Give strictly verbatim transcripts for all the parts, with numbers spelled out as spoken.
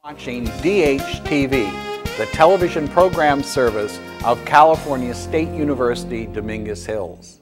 Watching D H T V, the television program service of California State University, Dominguez Hills.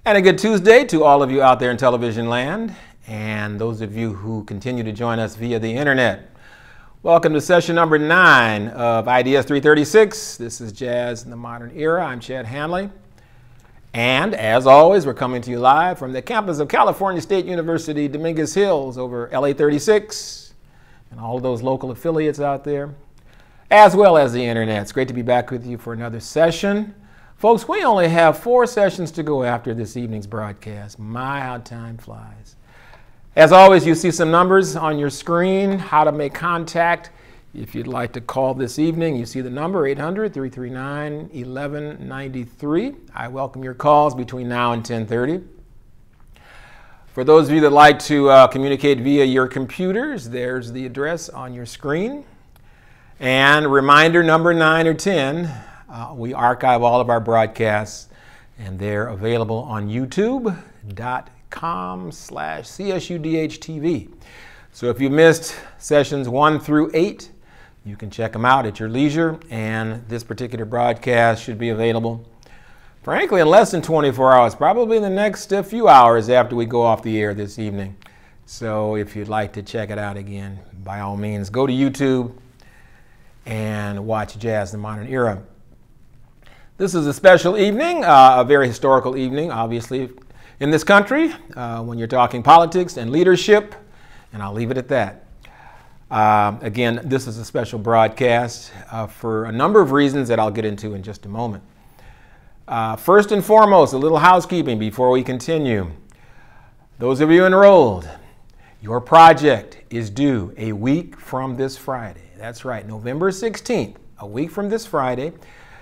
And a good Tuesday to all of you out there in television land and those of you who continue to join us via the internet. Welcome to session number nine of I D S three thirty-six. This is Jazz in the Modern Era. I'm Chad Hanley. And as always, we're coming to you live from the campus of California State University, Dominguez Hills over L A thirty-six and all of those local affiliates out there, as well as the internet. It's great to be back with you for another session. Folks, we only have four sessions to go after this evening's broadcast. My, how time flies. As always, you see some numbers on your screen, how to make contact. If you'd like to call this evening, you see the number eight hundred, three three nine, one one nine three. I welcome your calls between now and ten thirty. For those of you that like to uh, communicate via your computers, there's the address on your screen. And reminder number nine or ten, uh, we archive all of our broadcasts, and they're available on youtube dot com slash C S U D H T V. So if you missed sessions one through eight, you can check them out at your leisure, and this particular broadcast should be available, frankly, in less than twenty-four hours, probably in the next uh, few hours after we go off the air this evening. So if you'd like to check it out again, by all means, go to YouTube and watch Jazz in the Modern Era. This is a special evening, uh, a very historical evening, obviously, in this country, uh, when you're talking politics and leadership, and I'll leave it at that. Uh, again, this is a special broadcast uh, for a number of reasons that I'll get into in just a moment. Uh, first and foremost, a little housekeeping before we continue. Those of you enrolled, your project is due a week from this Friday. That's right, November sixteenth, a week from this Friday.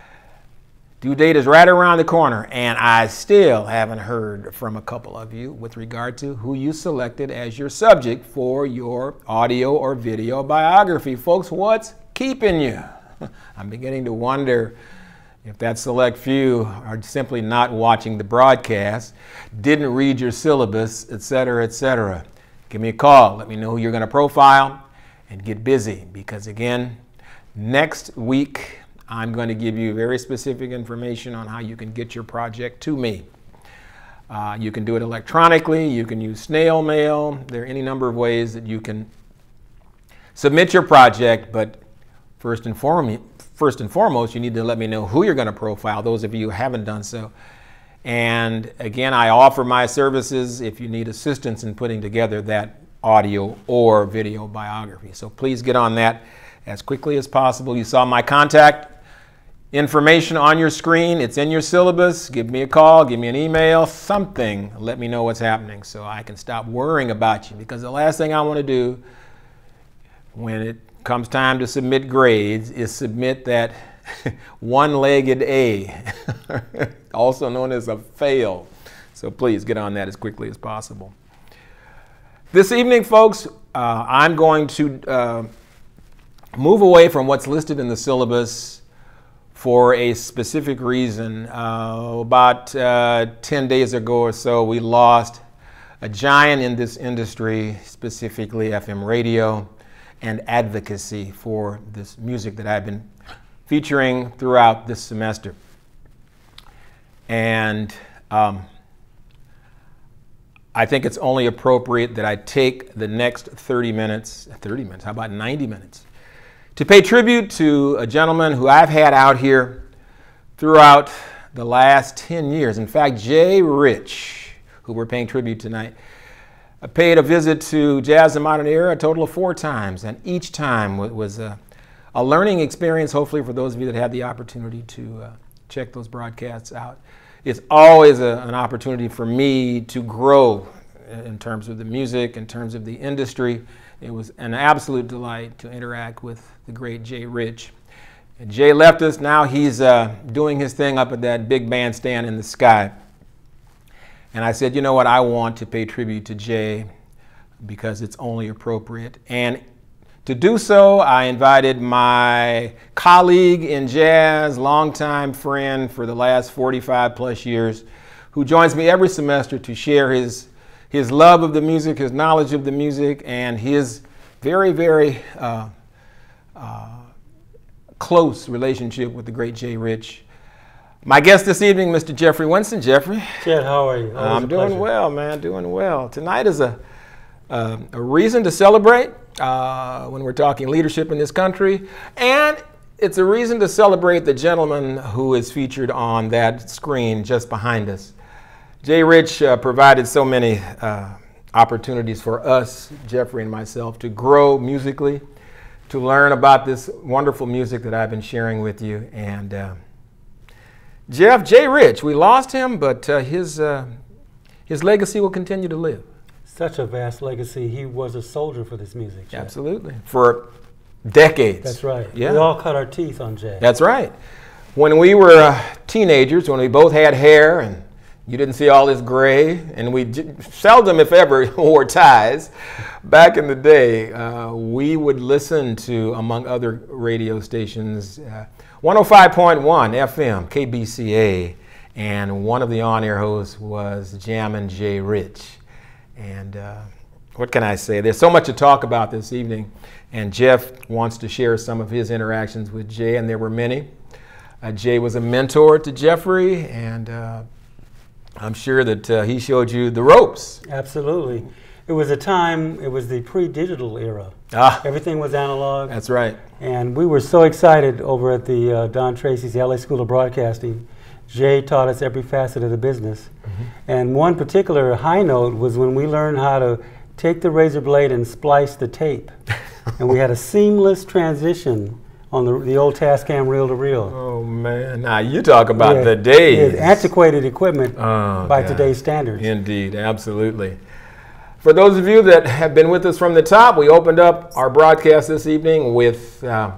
Due date is right around the corner, and I still haven't heard from a couple of you with regard to who you selected as your subject for your audio or video biography. Folks, what's keeping you? I'm beginning to wonder if that select few are simply not watching the broadcast, didn't read your syllabus, et cetera, et cetera. Give me a call. Let me know who you're going to profile and get busy, because again, next week, I'm going to give you very specific information on how you can get your project to me. Uh, you can do it electronically. You can use snail mail. There are any number of ways that you can submit your project, but first and foremost, first and foremost, you need to let me know who you're going to profile, those of you who haven't done so. And again, I offer my services if you need assistance in putting together that audio or video biography. So please get on that as quickly as possible. You saw my contact information on your screen. It's in your syllabus. Give me a call, give me an email, something. Let me know what's happening so I can stop worrying about you, because the last thing I want to do when it comes time to submit grades is submit that one-legged A, also known as a fail. So please get on that as quickly as possible. This evening, folks, uh, I'm going to uh, move away from what's listed in the syllabus for a specific reason. Uh, about uh, ten days ago or so, we lost a giant in this industry, specifically F M radio and advocacy for this music that I've been featuring throughout this semester. And um, I think it's only appropriate that I take the next thirty minutes, thirty minutes, how about ninety minutes, to pay tribute to a gentleman who I've had out here throughout the last ten years. In fact, Jay Rich, who we're paying tribute tonight, paid a visit to Jazz in the Modern Era a total of four times, and each time was a, a learning experience, hopefully, for those of you that had the opportunity to uh, check those broadcasts out. It's always a, an opportunity for me to grow in terms of the music, in terms of the industry. It was an absolute delight to interact with the great Jay Rich. And Jay left us. Now he's uh, doing his thing up at that big bandstand in the sky. And I said, you know what, I want to pay tribute to Jay because it's only appropriate. And to do so, I invited my colleague in jazz, longtime friend for the last forty-five plus years, who joins me every semester to share his, his love of the music, his knowledge of the music, and his very, very uh, uh, close relationship with the great Jay Rich. My guest this evening, Mister Jeffrey Winston. Jeffrey. Jed, how are you? Always I'm a doing pleasure. well, man, doing well. Tonight is a, uh, a reason to celebrate uh, when we're talking leadership in this country, and it's a reason to celebrate the gentleman who is featured on that screen just behind us. Jay Rich uh, provided so many uh, opportunities for us, Jeffrey and myself, to grow musically, to learn about this wonderful music that I've been sharing with you. And uh, Jeff, Jay Rich, we lost him, but uh, his, uh, his legacy will continue to live. Such a vast legacy. He was a soldier for this music, Jed. Absolutely. For decades. That's right. Yeah. We all cut our teeth on Jay. That's right. When we were uh, teenagers, when we both had hair and you didn't see all this gray, and we j seldom, if ever, wore ties. Back in the day, uh, we would listen to, among other radio stations, uh, one oh five point one F M, K B C A, and one of the on-air hosts was Jammin' Jay Rich. And uh, what can I say? There's so much to talk about this evening, and Jeff wants to share some of his interactions with Jay, and there were many. Uh, Jay was a mentor to Jeffrey, and uh, I'm sure that uh, he showed you the ropes. Absolutely. It was a time, it was the pre-digital era. Ah, Everything was analog. that's right. And we were so excited over at the uh, Don Tracy's L A School of Broadcasting. Jay taught us every facet of the business. Mm-hmm. And one particular high note was when we learned how to take the razor blade and splice the tape. And we had a seamless transition on the, the old Tascam reel-to-reel. Oh, man. Now, you talk about Yeah, the days. yeah, antiquated equipment Oh, by God. today's standards. Indeed, absolutely. For those of you that have been with us from the top, we opened up our broadcast this evening with uh,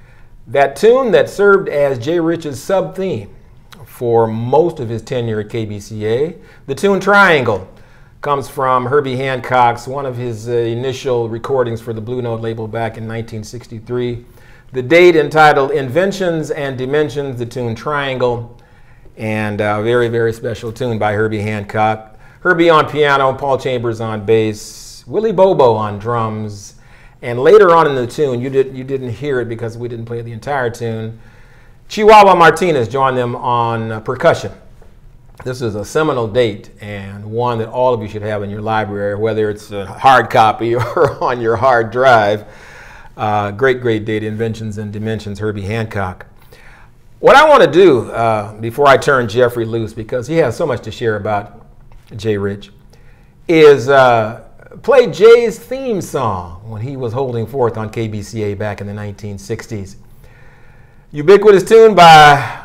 that tune that served as Jay Rich's sub-theme for most of his tenure at K B C A. The tune Triangle comes from Herbie Hancock's, one of his uh, initial recordings for the Blue Note label back in nineteen sixty-three. The date entitled Inventions and Dimensions, the tune Triangle, and a very, very special tune by Herbie Hancock. Herbie on piano, Paul Chambers on bass, Willie Bobo on drums, and later on in the tune, you, did, you didn't hear it because we didn't play the entire tune, Chihuahua Martinez joined them on uh, percussion. This is a seminal date and one that all of you should have in your library, whether it's a hard copy or on your hard drive. Uh, great, great date, Inventions and Dimensions, Herbie Hancock. What I want to do uh, before I turn Jeffrey loose, because he has so much to share about Jay Rich, is uh, play Jay's theme song when he was holding forth on K B C A back in the nineteen sixties. Ubiquitous tune by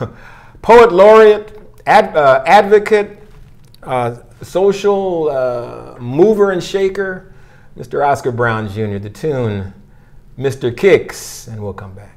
poet laureate, ad, uh, advocate, uh, social uh, mover and shaker, Mister Oscar Brown Junior The tune, Mister Kicks, and we'll come back.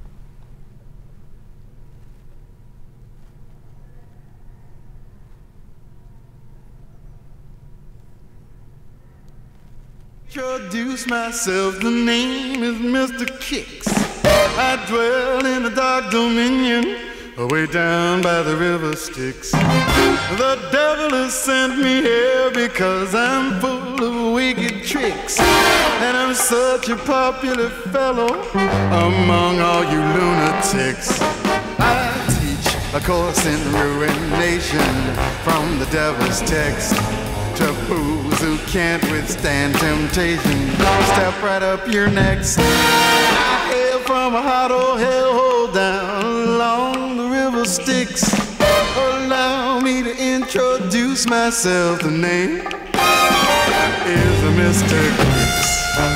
Introduce myself, the name is Mister Kicks. I dwell in a dark dominion, way down by the river Styx. The devil has sent me here because I'm full of wicked tricks, and I'm such a popular fellow among all you lunatics. I teach a course in ruination from the devil's text to fools who can't withstand temptation. Step right up your necks. I hail from a hot old hellhole down along the river Styx. Allow me to introduce myself. The name is Mister Kicks.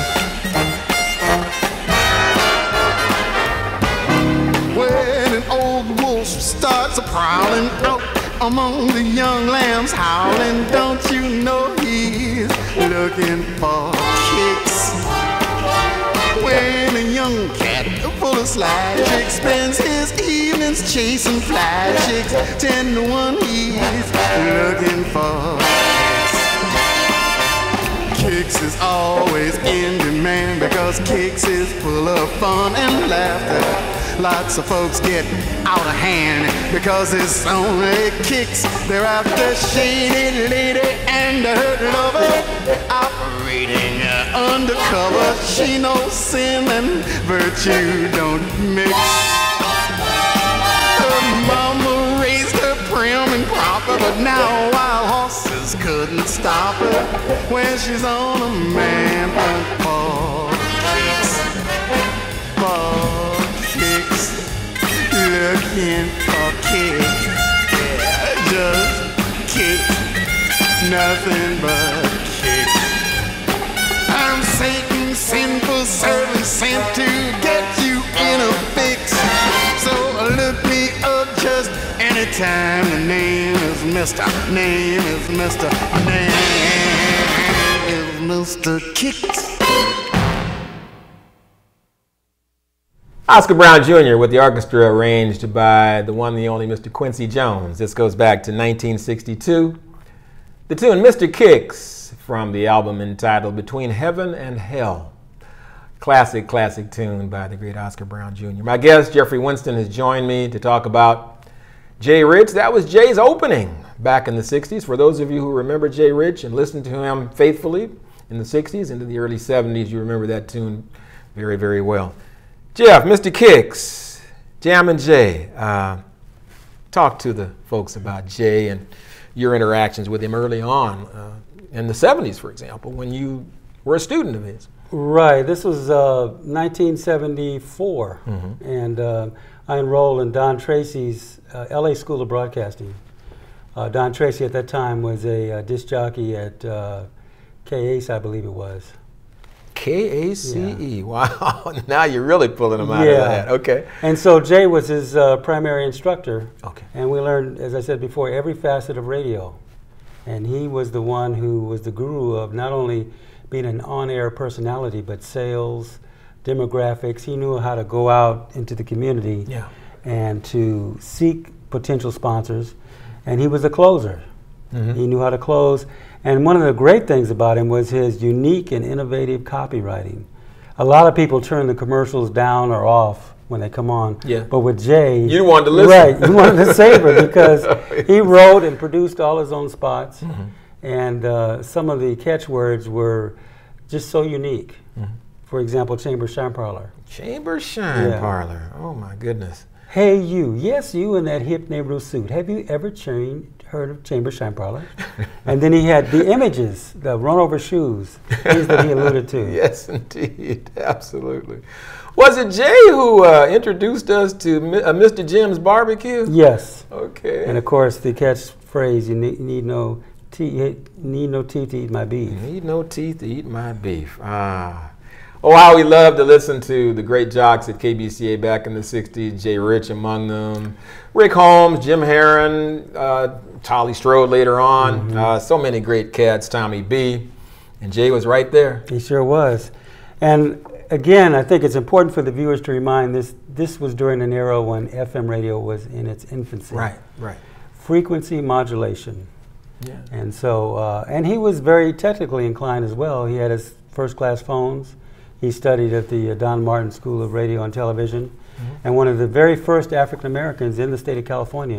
When an old wolf starts a prowling out among the young lambs howling, don't you know he's looking for kicks? When a young cat full of sly tricks spends his evenings chasing fly chicks, ten to one he's looking for kicks. Kicks is always in demand because Kicks is full of fun and laughter. Lots of folks get out of hand because it's only Kicks. They're after shady lady and her lover, operating uh, undercover. She knows sin and virtue don't mix. Her mama raised But now wild horses couldn't stop her when she's on a man for kicks, for kicks, looking for kicks. Yeah, just kick, nothing but kicks. I'm Satan's sinful servant sent to get you in a fix. So look me up just anytime. The name is Mister Name is Mister Name is Mister Kicks. Oscar Brown Junior with the orchestra arranged by the one, the only Mister Quincy Jones. This goes back to nineteen sixty-two. The tune Mister Kicks from the album entitled Between Heaven and Hell. Classic, classic tune by the great Oscar Brown Junior My guest, Jeffrey Winston, has joined me to talk about Jay Rich. That was Jay's opening back in the sixties. For those of you who remember Jay Rich and listened to him faithfully in the sixties into the early seventies, you remember that tune very, very well. Jeff, Mister Kicks, Jammin' Jay. Uh, talk to the folks about Jay and your interactions with him early on uh, in the seventies, for example, when you were a student of his. Right. This was uh, nineteen seventy-four, mm-hmm. and uh, I enrolled in Don Tracy's uh, L A School of Broadcasting. Uh, Don Tracy at that time was a uh, disc jockey at uh, K A C E, I believe it was. K A C E, yeah. Wow. Now you're really pulling him out yeah. of that. Okay. And so Jay was his uh, primary instructor. Okay. And we learned, as I said before, every facet of radio. And he was the one who was the guru of not only being an on-air personality, but sales, demographics. He knew how to go out into the community yeah. and to seek potential sponsors. And he was a closer. Mm-hmm. He knew how to close. And one of the great things about him was his unique and innovative copywriting. A lot of people turn the commercials down or off when they come on. Yeah. But with Jay, you wanted to listen. Right, you wanted to savor because he wrote and produced all his own spots. Mm-hmm. And uh, some of the catchwords were just so unique. Mm-hmm. For example, Chamber Shine Parlor. Chamber Shine yeah. Parlor. Oh my goodness. Hey you, yes you in that hip neighborhood suit. Have you ever chain, heard of Chamber Shine Parlor? And then he had the images, the run over shoes, things that he alluded to. Yes, indeed, absolutely. Was it Jay who uh, introduced us to Mi uh, Mister Jim's Barbecue? Yes. Okay. And of course the catchphrase, you need, need no teeth, need no teeth to eat my beef. You need no teeth to eat my beef. Ah. Oh, how we loved to listen to the great jocks at K B C A back in the sixties, Jay Rich among them, Rick Holmes, Jim Herron, uh, Tolly Strode later on, mm-hmm. uh, so many great cats, Tommy B, and Jay was right there. He sure was. And again, I think it's important for the viewers to remind this, this was during an era when F M radio was in its infancy. Right, right. Frequency modulation. Yeah. And so, uh, and he was very technically inclined as well. He had his first class phones. He studied at the uh, Don Martin School of Radio and Television, mm-hmm. and one of the very first African Americans in the state of California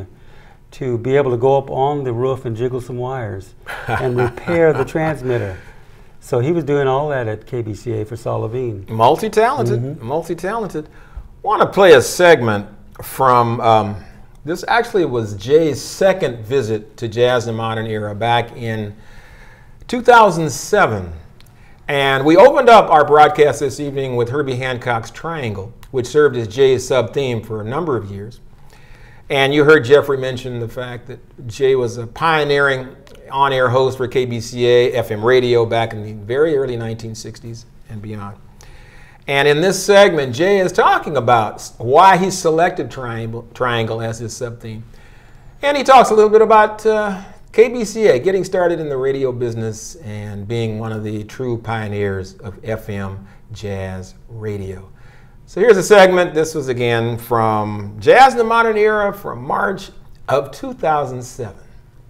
to be able to go up on the roof and jiggle some wires and repair the transmitter. So he was doing all that at K B C A for Saul Levine. Multi-talented, mm-hmm. multi-talented. Want to play a segment from, um, this actually was Jay's second visit to Jazz and Modern Era back in two thousand seven. And we opened up our broadcast this evening with Herbie Hancock's Triangle, which served as Jay's sub-theme for a number of years. And you heard Jeffrey mention the fact that Jay was a pioneering on-air host for K B C A, F M radio back in the very early nineteen sixties and beyond. And in this segment, Jay is talking about why he selected Triangle, Triangle as his sub-theme. And he talks a little bit about uh, K B C A, getting started in the radio business and being one of the true pioneers of F M jazz radio. So here's a segment. This was again from Jazz in the Modern Era from March of two thousand seven.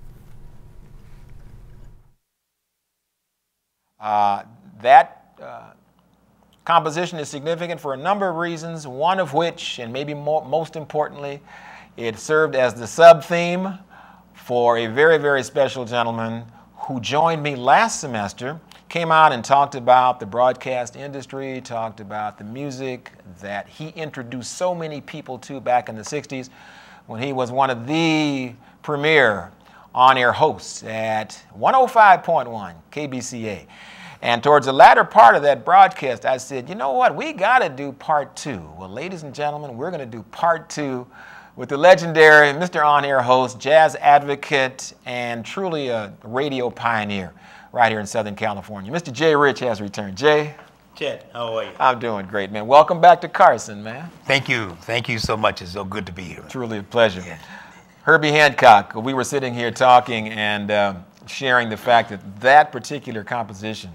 Uh, that uh, composition is significant for a number of reasons, one of which, and maybe more, most importantly, it served as the sub-theme for a very, very special gentleman who joined me last semester, came out and talked about the broadcast industry, talked about the music that he introduced so many people to back in the sixties when he was one of the premier on-air hosts at one oh five point one K B C A. And towards the latter part of that broadcast, I said, you know what, we got to do part two. Well, ladies and gentlemen, we're going to do part two with the legendary Mister On-Air host, jazz advocate, and truly a radio pioneer right here in Southern California. Mister Jay Rich has returned. Jay? Chet, how are you? I'm doing great, man. Welcome back to Carson, man. Thank you. Thank you so much. It's so good to be here. Truly a pleasure. Yeah. Herbie Hancock, we were sitting here talking and uh, sharing the fact that that particular composition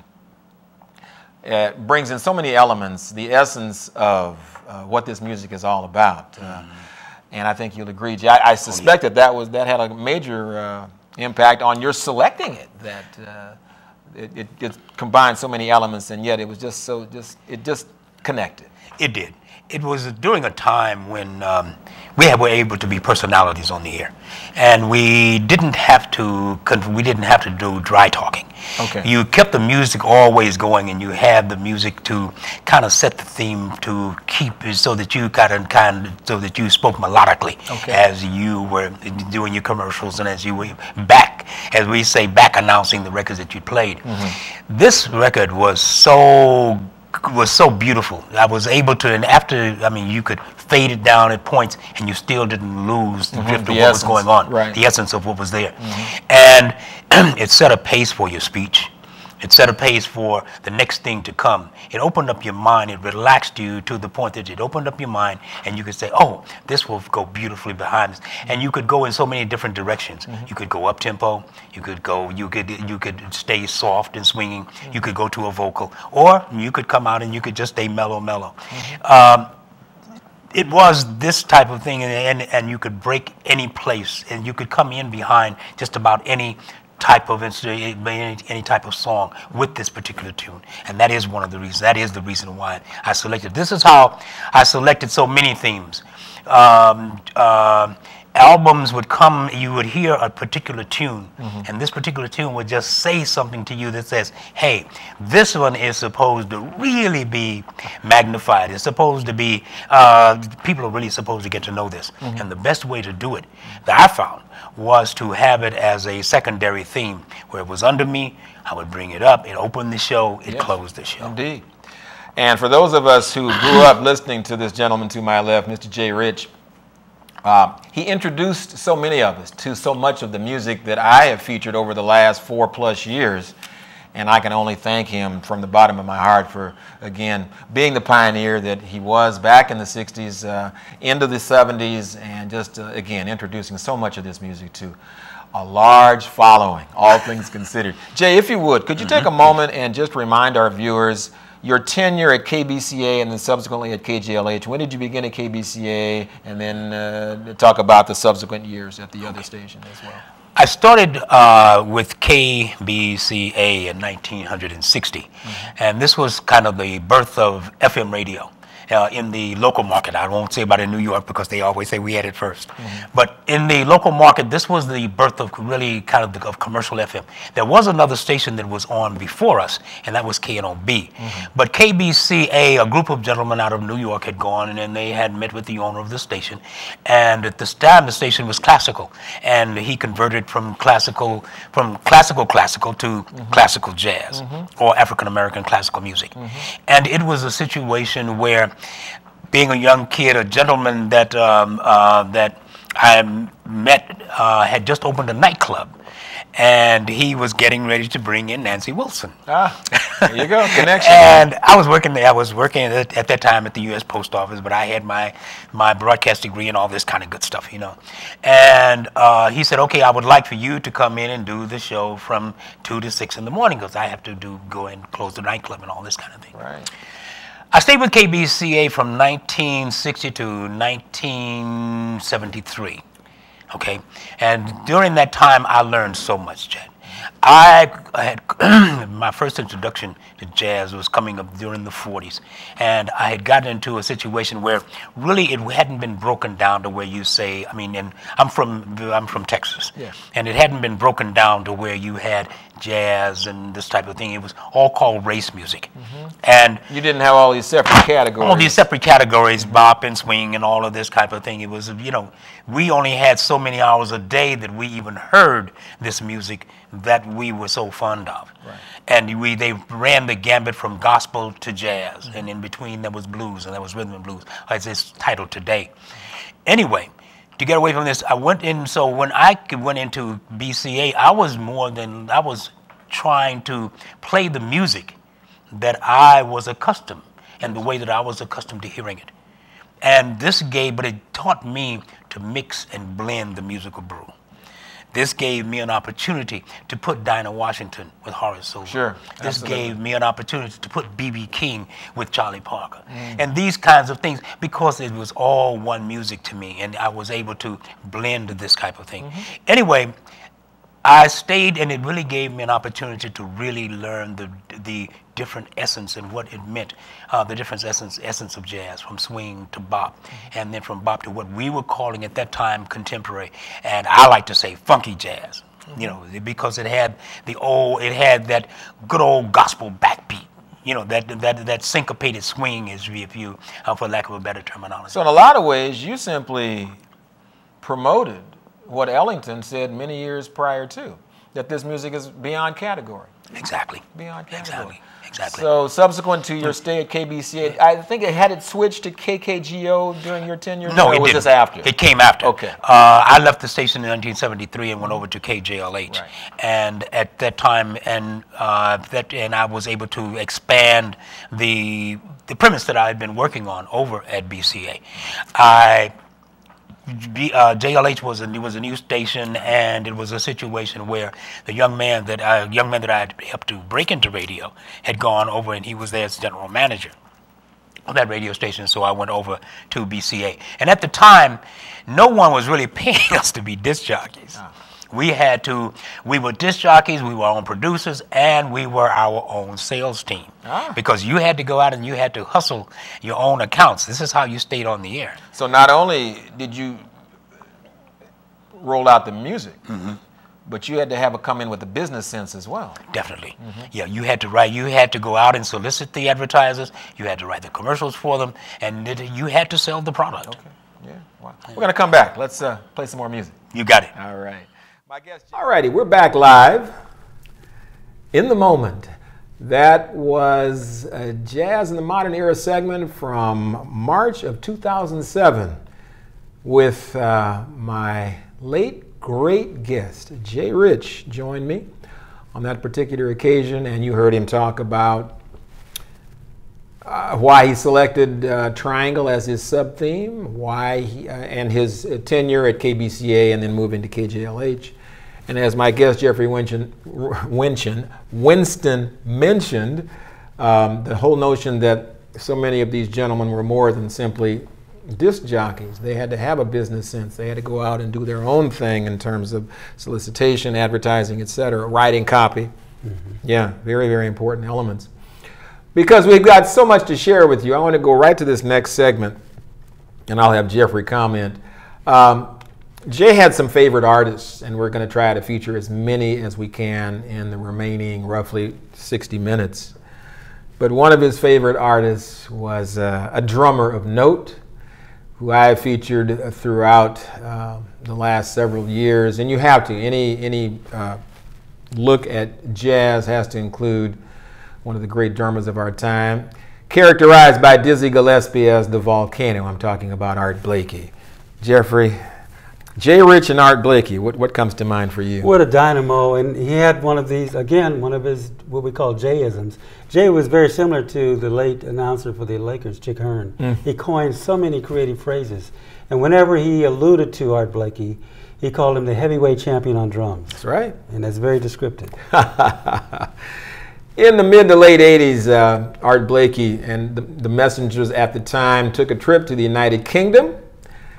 uh, brings in so many elements, the essence of uh, what this music is all about. Uh, mm-hmm. And I think you'll agree, Jay. I, I suspect oh, yeah. that that, was, that had a major uh, impact on your selecting it, that uh, It, it, it combined so many elements, and yet it was just so just it just connected. It did. It was during a time when um, we were able to be personalities on the air, and we didn't have to we didn't have to do dry talking. Okay. You kept the music always going, and you had the music to kind of set the theme to keep it so that you kind of kind of, so that you spoke melodically okay. as you were doing your commercials and as you were back, as we say, back announcing the records that you played. Mm-hmm. This record was so. was so beautiful. I was able to, and after, I mean, you could fade it down at points, and you still didn't lose the mm-hmm. drift the of what essence. was going on, right. the essence of what was there. Mm-hmm. And it set a pace for your speech. It set a pace for the next thing to come. It opened up your mind. It relaxed you to the point that it opened up your mind, and you could say, oh, this will go beautifully behind this. And you could go in so many different directions. Mm-hmm. You could go up tempo. You could go, you could, you could stay soft and swinging. Mm-hmm. You could go to a vocal. Or you could come out and you could just stay mellow, mellow. Mm-hmm. um, it was this type of thing, and, and, and you could break any place, and you could come in behind just about any type of any, any type of song with this particular tune, and that is one of the reasons. That is the reason why I selected. This is how I selected so many themes. Um, uh, albums would come, you would hear a particular tune, mm-hmm. and this particular tune would just say something to you that says, hey, this one is supposed to really be magnified. It's supposed to be, uh, people are really supposed to get to know this. Mm-hmm. And the best way to do it that I found was to have it as a secondary theme, where it was under me, I would bring it up, it opened the show, it yes. closed the show. Indeed. And for those of us who grew up listening to this gentleman to my left, Mister Jay Rich, Uh, he introduced so many of us to so much of the music that I have featured over the last four plus years, and I can only thank him from the bottom of my heart for, again, being the pioneer that he was back in the sixties, uh, into the seventies, and just, uh, again, introducing so much of this music to a large following, all things considered. Jay, if you would, could you take a moment and just remind our viewers your tenure at K B C A and then subsequently at K J L H. When did you begin at K B C A, and then uh, talk about the subsequent years at the other station as well? I started uh, with K B C A in nineteen sixty, mm-hmm. and this was kind of the birth of F M radio. Uh, in the local market. I won't say about in New York because they always say we had it first. Mm-hmm. But in the local market, this was the birth of really kind of, the, of commercial F M. There was another station that was on before us, and that was K N O B. Mm-hmm. But K B C A, a group of gentlemen out of New York had gone, and then they had met with the owner of the station. And at this time, the station was classical, and he converted from classical, from classical classical to mm-hmm. classical jazz, mm-hmm. or African American classical music. Mm-hmm. And it was a situation where, being a young kid, a gentleman that um, uh, that I met uh, had just opened a nightclub, and he was getting ready to bring in Nancy Wilson. Ah, there you go, connection. And I was working there. I was working at, at that time at the U S Post Office, but I had my my broadcast degree and all this kind of good stuff, you know. And uh, he said, "Okay, I would like for you to come in and do the show from two to six in the morning, because I have to do go and close the nightclub and all this kind of thing." Right. I stayed with K B C A from nineteen sixty to nineteen seventy-three, okay? And during that time, I learned so much, Chad. I had my first introduction to jazz was coming up during the forties, and I had gotten into a situation where really it hadn't been broken down to where you say, I mean, and I'm from I'm from Texas, yeah. and it hadn't been broken down to where you had jazz and this type of thing. It was all called race music, mm-hmm. and you didn't have all these separate categories. All these separate categories, bop and swing and all of this type of thing. It was, you know, we only had so many hours a day that we even heard this music that we were so fond of. Right. And we they ran the gambit from gospel to jazz, mm-hmm. and in between there was blues, and there was rhythm and blues, as it's titled today. Anyway, to get away from this, I went in, so when I went into B C A, I was more than, I was trying to play the music that I was accustomed, and the way that I was accustomed to hearing it. And this gave, but it taught me to mix and blend the musical brew. This gave me an opportunity to put Dinah Washington with Horace Silver. Sure, this absolutely. gave me an opportunity to put B B King with Charlie Parker. Mm. And these kinds of things, because it was all one music to me, and I was able to blend this type of thing. Mm-hmm. Anyway, I stayed, and it really gave me an opportunity to really learn the the different essence and what it meant, uh, the different essence essence of jazz, from swing to bop, mm-hmm. and then from bop to what we were calling at that time contemporary, and I like to say funky jazz, mm-hmm. you know, because it had the old, it had that good old gospel backbeat. You know, that that that syncopated swing, is, if you, uh, for lack of a better terminology. So in a lot of ways, you simply promoted what Ellington said many years prior to, that this music is beyond category. Exactly. Beyond category. Exactly. Exactly. So subsequent to your stay at K B C A, I think it had it switched to K K G O during your tenure? No, or it was didn't. this after? It came after. Okay. Uh, I left the station in nineteen seventy-three and went over to K J L H. Right. And at that time, and uh, that, and I was able to expand the the premise that I had been working on over at B C A. I B, uh, J L H was a was a new station, and it was a situation where the young man that I, young man that I had helped to break into radio had gone over, and he was there as general manager of that radio station. So I went over to B C A, and at the time, no one was really paying us to be disc jockeys. Oh. We had to, we were disc jockeys, we were our own producers, and we were our own sales team. Ah. Because you had to go out and you had to hustle your own accounts. This is how you stayed on the air. So not only did you roll out the music, mm-hmm. but you had to have it come in with the business sense as well. Definitely. Mm-hmm. Yeah, you had to write, you had to go out and solicit the advertisers, you had to write the commercials for them, and it, you had to sell the product. Okay, yeah, wow. We're going to come back. Let's uh, play some more music. You got it. All right. My guest. All righty, we're back live in the moment. That was a Jazz in the Modern Era segment from March of two thousand seven with uh, my late great guest, Jay Rich, joined me on that particular occasion, and you heard him talk about uh, why he selected uh, Triangle as his sub-theme, why he, uh, and his uh, tenure at K B C A and then moving to K J L H. And as my guest Jeffrey Winston, Winston, Winston mentioned, um, the whole notion that so many of these gentlemen were more than simply disc jockeys. They had to have a business sense. They had to go out and do their own thing in terms of solicitation, advertising, et cetera, writing copy. Mm-hmm. Yeah, very, very important elements. Because we've got so much to share with you, I want to go right to this next segment, and I'll have Jeffrey comment. Um, Jay had some favorite artists, and we're going to try to feature as many as we can in the remaining roughly sixty minutes. But one of his favorite artists was uh, a drummer of note, who I have featured throughout uh, the last several years. And you have to. Any, any uh, look at jazz has to include one of the great drummers of our time, characterized by Dizzy Gillespie as the volcano. I'm talking about Art Blakey. Jeffrey, Jay Rich and Art Blakey, what, what comes to mind for you? What a dynamo, and he had one of these, again, one of his, what we call Jayisms. Jay was very similar to the late announcer for the Lakers, Chick Hearn. Mm. He coined so many creative phrases, and whenever he alluded to Art Blakey, he called him the heavyweight champion on drums. That's right. And that's very descriptive. In the mid to late eighties, uh, Art Blakey and the, the Messengers at the time took a trip to the United Kingdom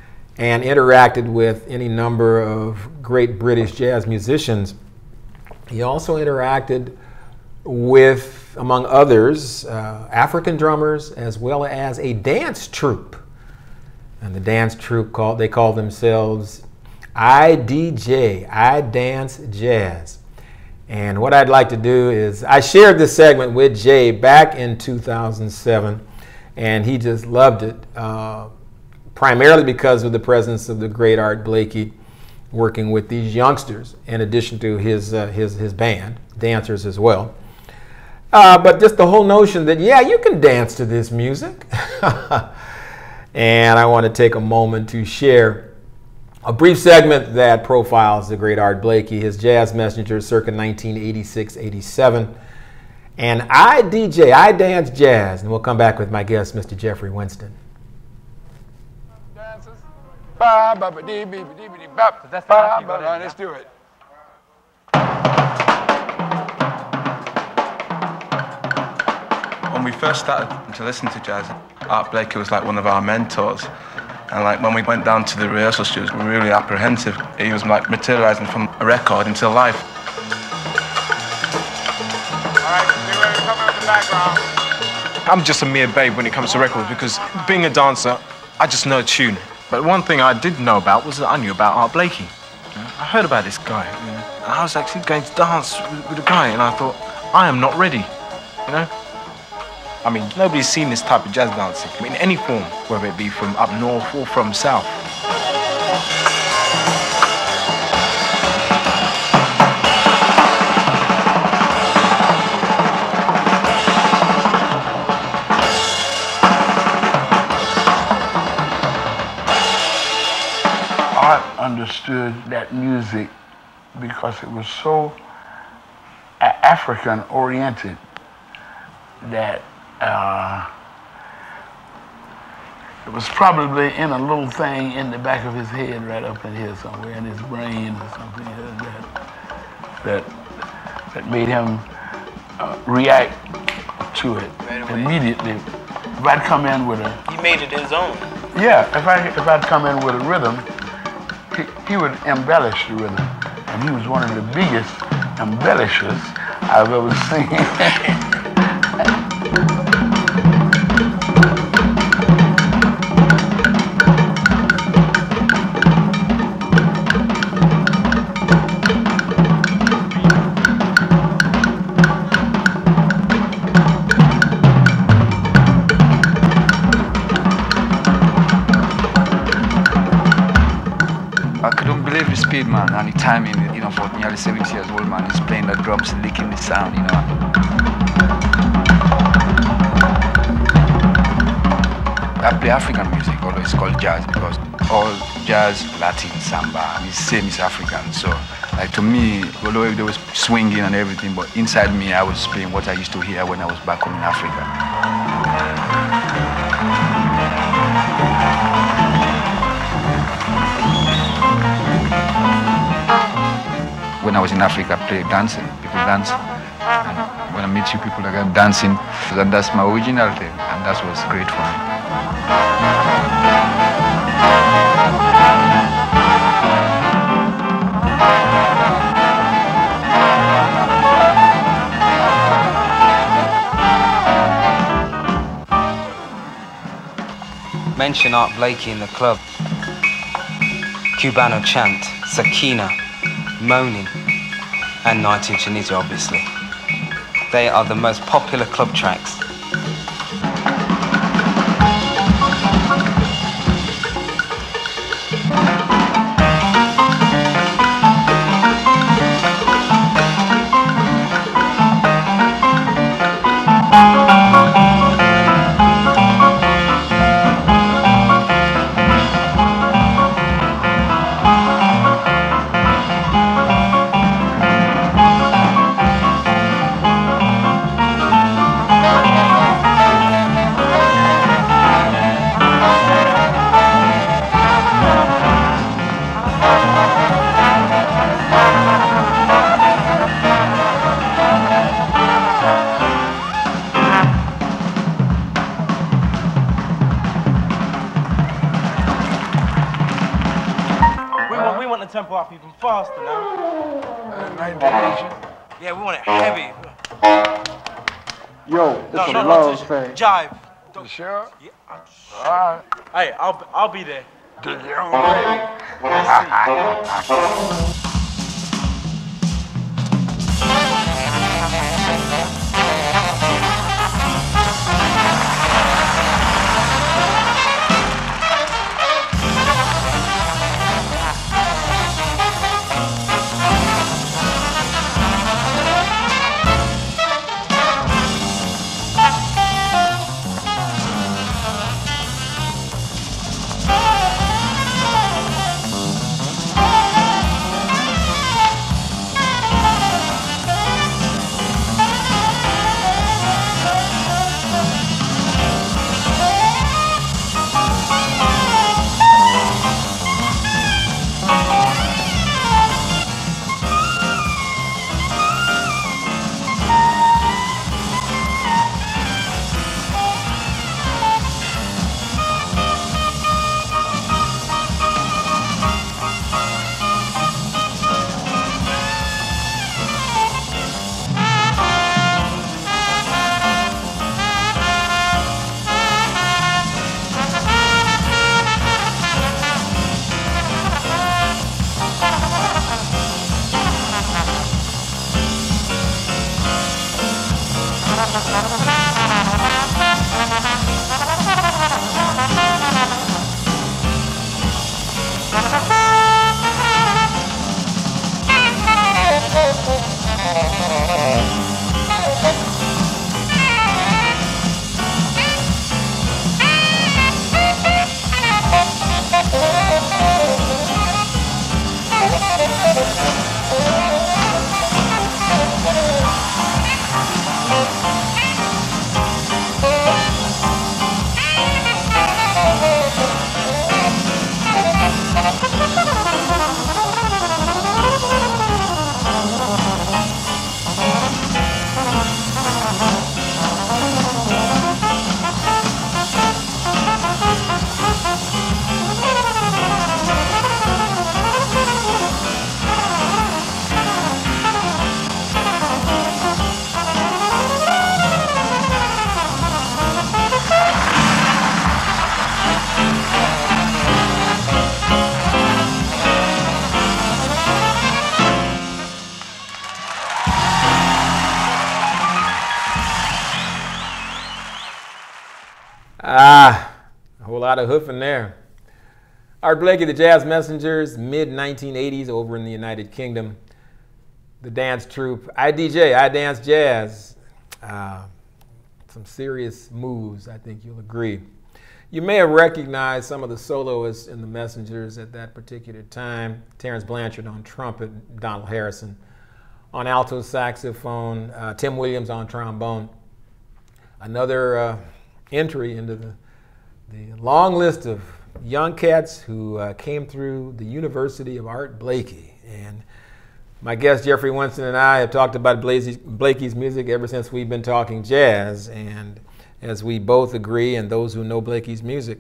and interacted with any number of great British jazz musicians. He also interacted with, among others, uh, African drummers as well as a dance troupe. And the dance troupe, called, they call themselves I D J, I Dance Jazz. And what I'd like to do is, I shared this segment with Jay back in two thousand seven, and he just loved it, uh, primarily because of the presence of the great Art Blakey working with these youngsters, in addition to his, uh, his, his band, dancers as well. Uh, but just the whole notion that, yeah, you can dance to this music. And I want to take a moment to share a brief segment that profiles the great Art Blakey, his jazz messenger circa nineteen eighty-six eighty-seven. And I D J, I Dance Jazz. And we'll come back with my guest, Mister Jeffrey Winston. Dancers. Ba, ba, ba, dee, bee, bee, bee, bop. That's ba, ba, ba, let's do it. When we first started to listen to jazz, Art Blakey was like one of our mentors. And like when we went down to the rehearsal studios, we were really apprehensive. He was like materializing from a record into life. All right, see where you're coming with the background. I'm just a mere babe when it comes to records because being a dancer, I just know a tune. But one thing I did know about was that I knew about Art Blakey. I heard about this guy, and I was actually going to dance with, with a guy, and I thought, I am not ready, you know? I mean, nobody's seen this type of jazz dancing, I mean, in any form, whether it be from up north or from south. Art understood that music because it was so African-oriented that Uh, it was probably in a little thing in the back of his head, right up in here somewhere, in his brain or something that that, that made him uh, react to it right immediately. If I'd come in with a, He made it his own. yeah, if I if I'd come in with a rhythm, he, he would embellish the rhythm, and he was one of the biggest embellishers I've ever seen. Speed, man, and the timing, you know, for nearly seventy years old, man, he's playing the drums, licking the sound, you know. I play African music, although it's called jazz, because all jazz, Latin, samba, is same is African. So, like to me, although there was swinging and everything, but inside me, I was playing what I used to hear when I was back home in Africa. When I was in Africa, I played dancing, people dancing. And when I meet you people like I'm dancing, and that's my original thing, and that was great for me. Mention Art Blakey in the club. Cubano chant, Sakina, Moaning, and Night in Tunisia, obviously. They are the most popular club tracks. Tempo up even faster now. Uh, night in Asia. Yeah, we want it heavy. Yo, it's No, a no, love no, thing. jive. You sure? Yeah, I'm All right. Hey, I'll I'll be there. Ah, a whole lot of hoofing there. Art Blakey, the Jazz Messengers, mid nineteen eighties over in the United Kingdom. The dance troupe, I D J, I Dance Jazz. Uh, some serious moves, I think you'll agree. You may have recognized some of the soloists in the Messengers at that particular time. Terrence Blanchard on trumpet, Donald Harrison on alto saxophone, uh, Tim Williams on trombone. Another uh, entry into the, the long list of young cats who uh, came through the University of Art Blakey. And my guest Jeffrey Winston and I have talked about Blakey's, Blakey's music ever since we've been talking jazz. And as we both agree, and those who know Blakey's music,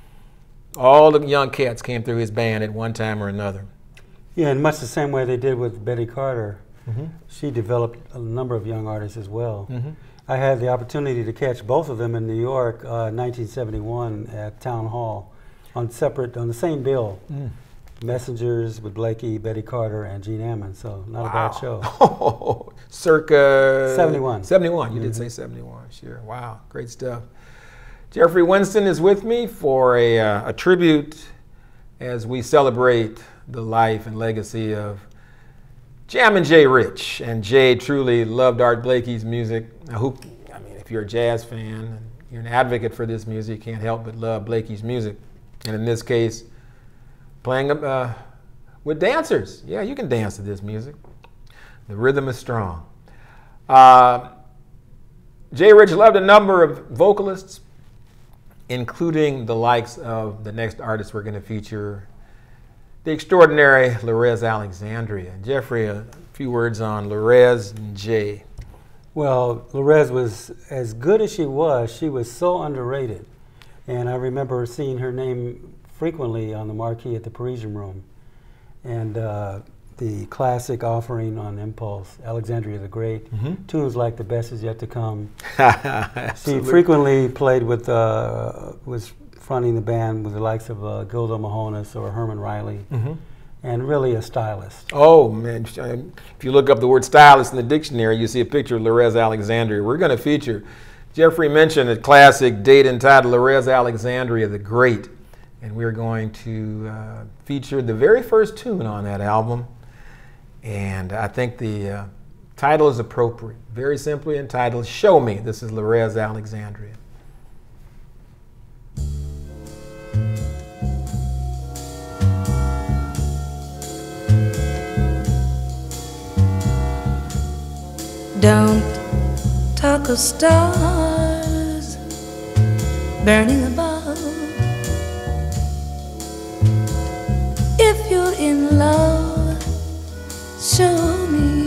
all the young cats came through his band at one time or another. Yeah, in much the same way they did with Betty Carter. Mm-hmm. She developed a number of young artists as well. Mm-hmm. I had the opportunity to catch both of them in New York, uh, nineteen seventy-one at Town Hall, on separate, on the same bill. Mm. Messengers with Blakey, Betty Carter, and Gene Ammon. So not Wow. a bad show. Oh, circa seventy-one. seventy-one. You Mm-hmm. did say seventy-one. Sure. Wow. Great stuff. Jeffrey Winston is with me for a, uh, a tribute as we celebrate the life and legacy of Jammin' Jay Rich. And Jay truly loved Art Blakey's music. I hope, I mean, if you're a jazz fan and you're an advocate for this music, you can't help but love Blakey's music. And in this case, playing uh, with dancers. Yeah, you can dance to this music. The rhythm is strong. Uh, Jay Rich loved a number of vocalists, including the likes of the next artist we're going to feature, the extraordinary Lorez Alexandria. Jeffrey, a few words on Lorez and Jay. Well, Lorez was, as good as she was, she was so underrated. And I remember seeing her name frequently on the marquee at the Parisian Room. And uh, the classic Offering on Impulse, Alexandria the Great. Mm-hmm. Tunes like The Best Is Yet to Come. She frequently played with, uh, was fronting the band with the likes of uh, Gilda Mahonis or Herman Riley, mm-hmm. and really a stylist. Oh man, if you look up the word stylist in the dictionary, you see a picture of Lorez Alexandria. We're going to feature, Jeffrey mentioned a classic date entitled Lorez Alexandria the Great, and we're going to uh, feature the very first tune on that album, and I think the uh, title is appropriate, very simply entitled Show Me. This is Lorez Alexandria. Don't talk of stars burning above. If you're in love, show me.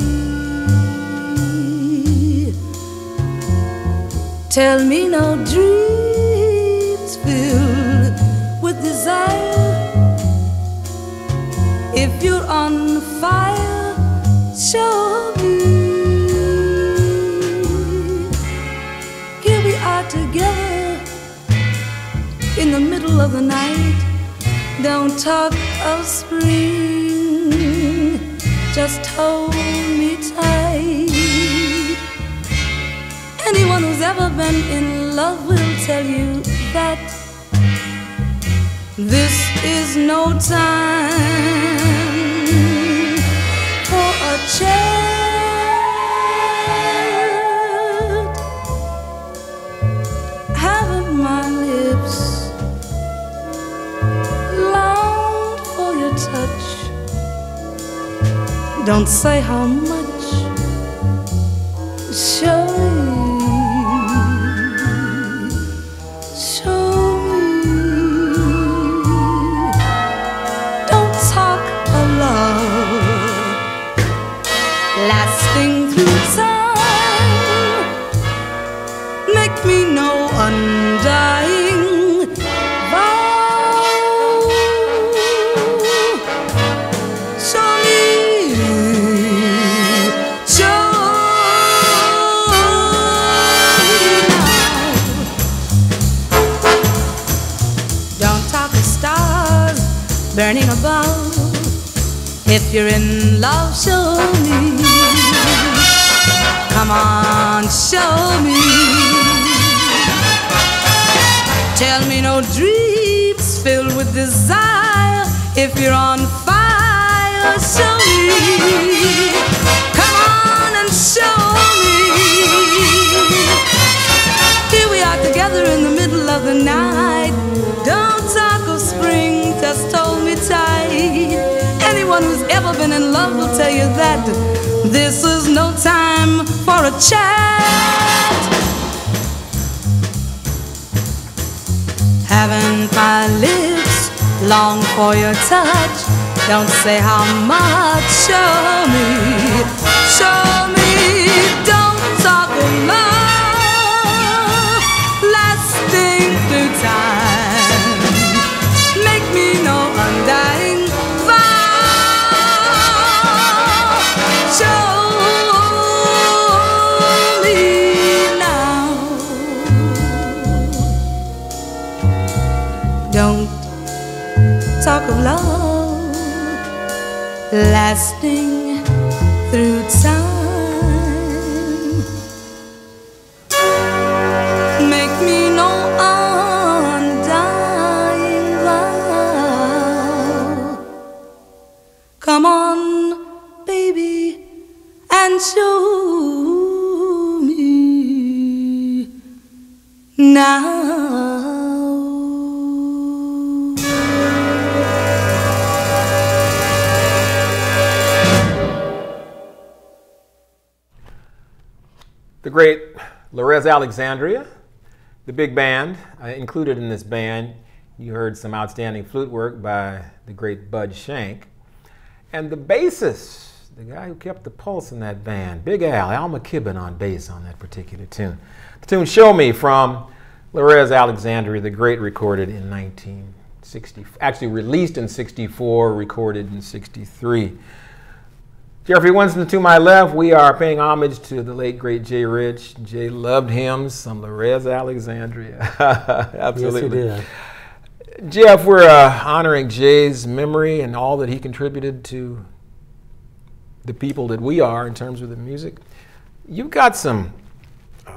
Tell me no dreams filled with desire. If you're on fire, show me. Together in the middle of the night. Don't talk of spring, just hold me tight. Anyone who's ever been in love will tell you that this is no time for a chat. My lips long for your touch. Don't say how much. Show me, show me. Don't talk of love lasting through time. Make me know undying vow. Show me, show me now. Don't talk of stars burning above. If you're in love, show me. Come on, show me. Tell me no dreams filled with desire. If you're on fire, show me. Come on and show me. Here we are together in the middle of the night. Don't talk of spring, just hold me tight. Anyone who's ever been in love will tell you that this is no time for a chat. Haven't my lips long for your touch? Don't say how much. Show me, show me. Don't talk of love lasting through time. Make me know undying vow. Show me now. Don't talk of love lasting through time. Make me no undying vow. Come on, baby, and show me now. The great Lorez Alexandria, the big band. Uh, included in this band, you heard some outstanding flute work by the great Bud Shank. And the bassist, the guy who kept the pulse in that band, Big Al, Al McKibben on bass on that particular tune. The tune Show Me from Lorez Alexandria, the great, recorded in nineteen sixty, actually released in sixty-four, recorded in sixty-three. Jeffrey Winston to my left. We are paying homage to the late, great Jay Rich. Jay loved hymns, some Lorez Alexandria. Absolutely. Yes, he did. Jeff, we're uh, honoring Jay's memory and all that he contributed to the people that we are in terms of the music. You've got some uh,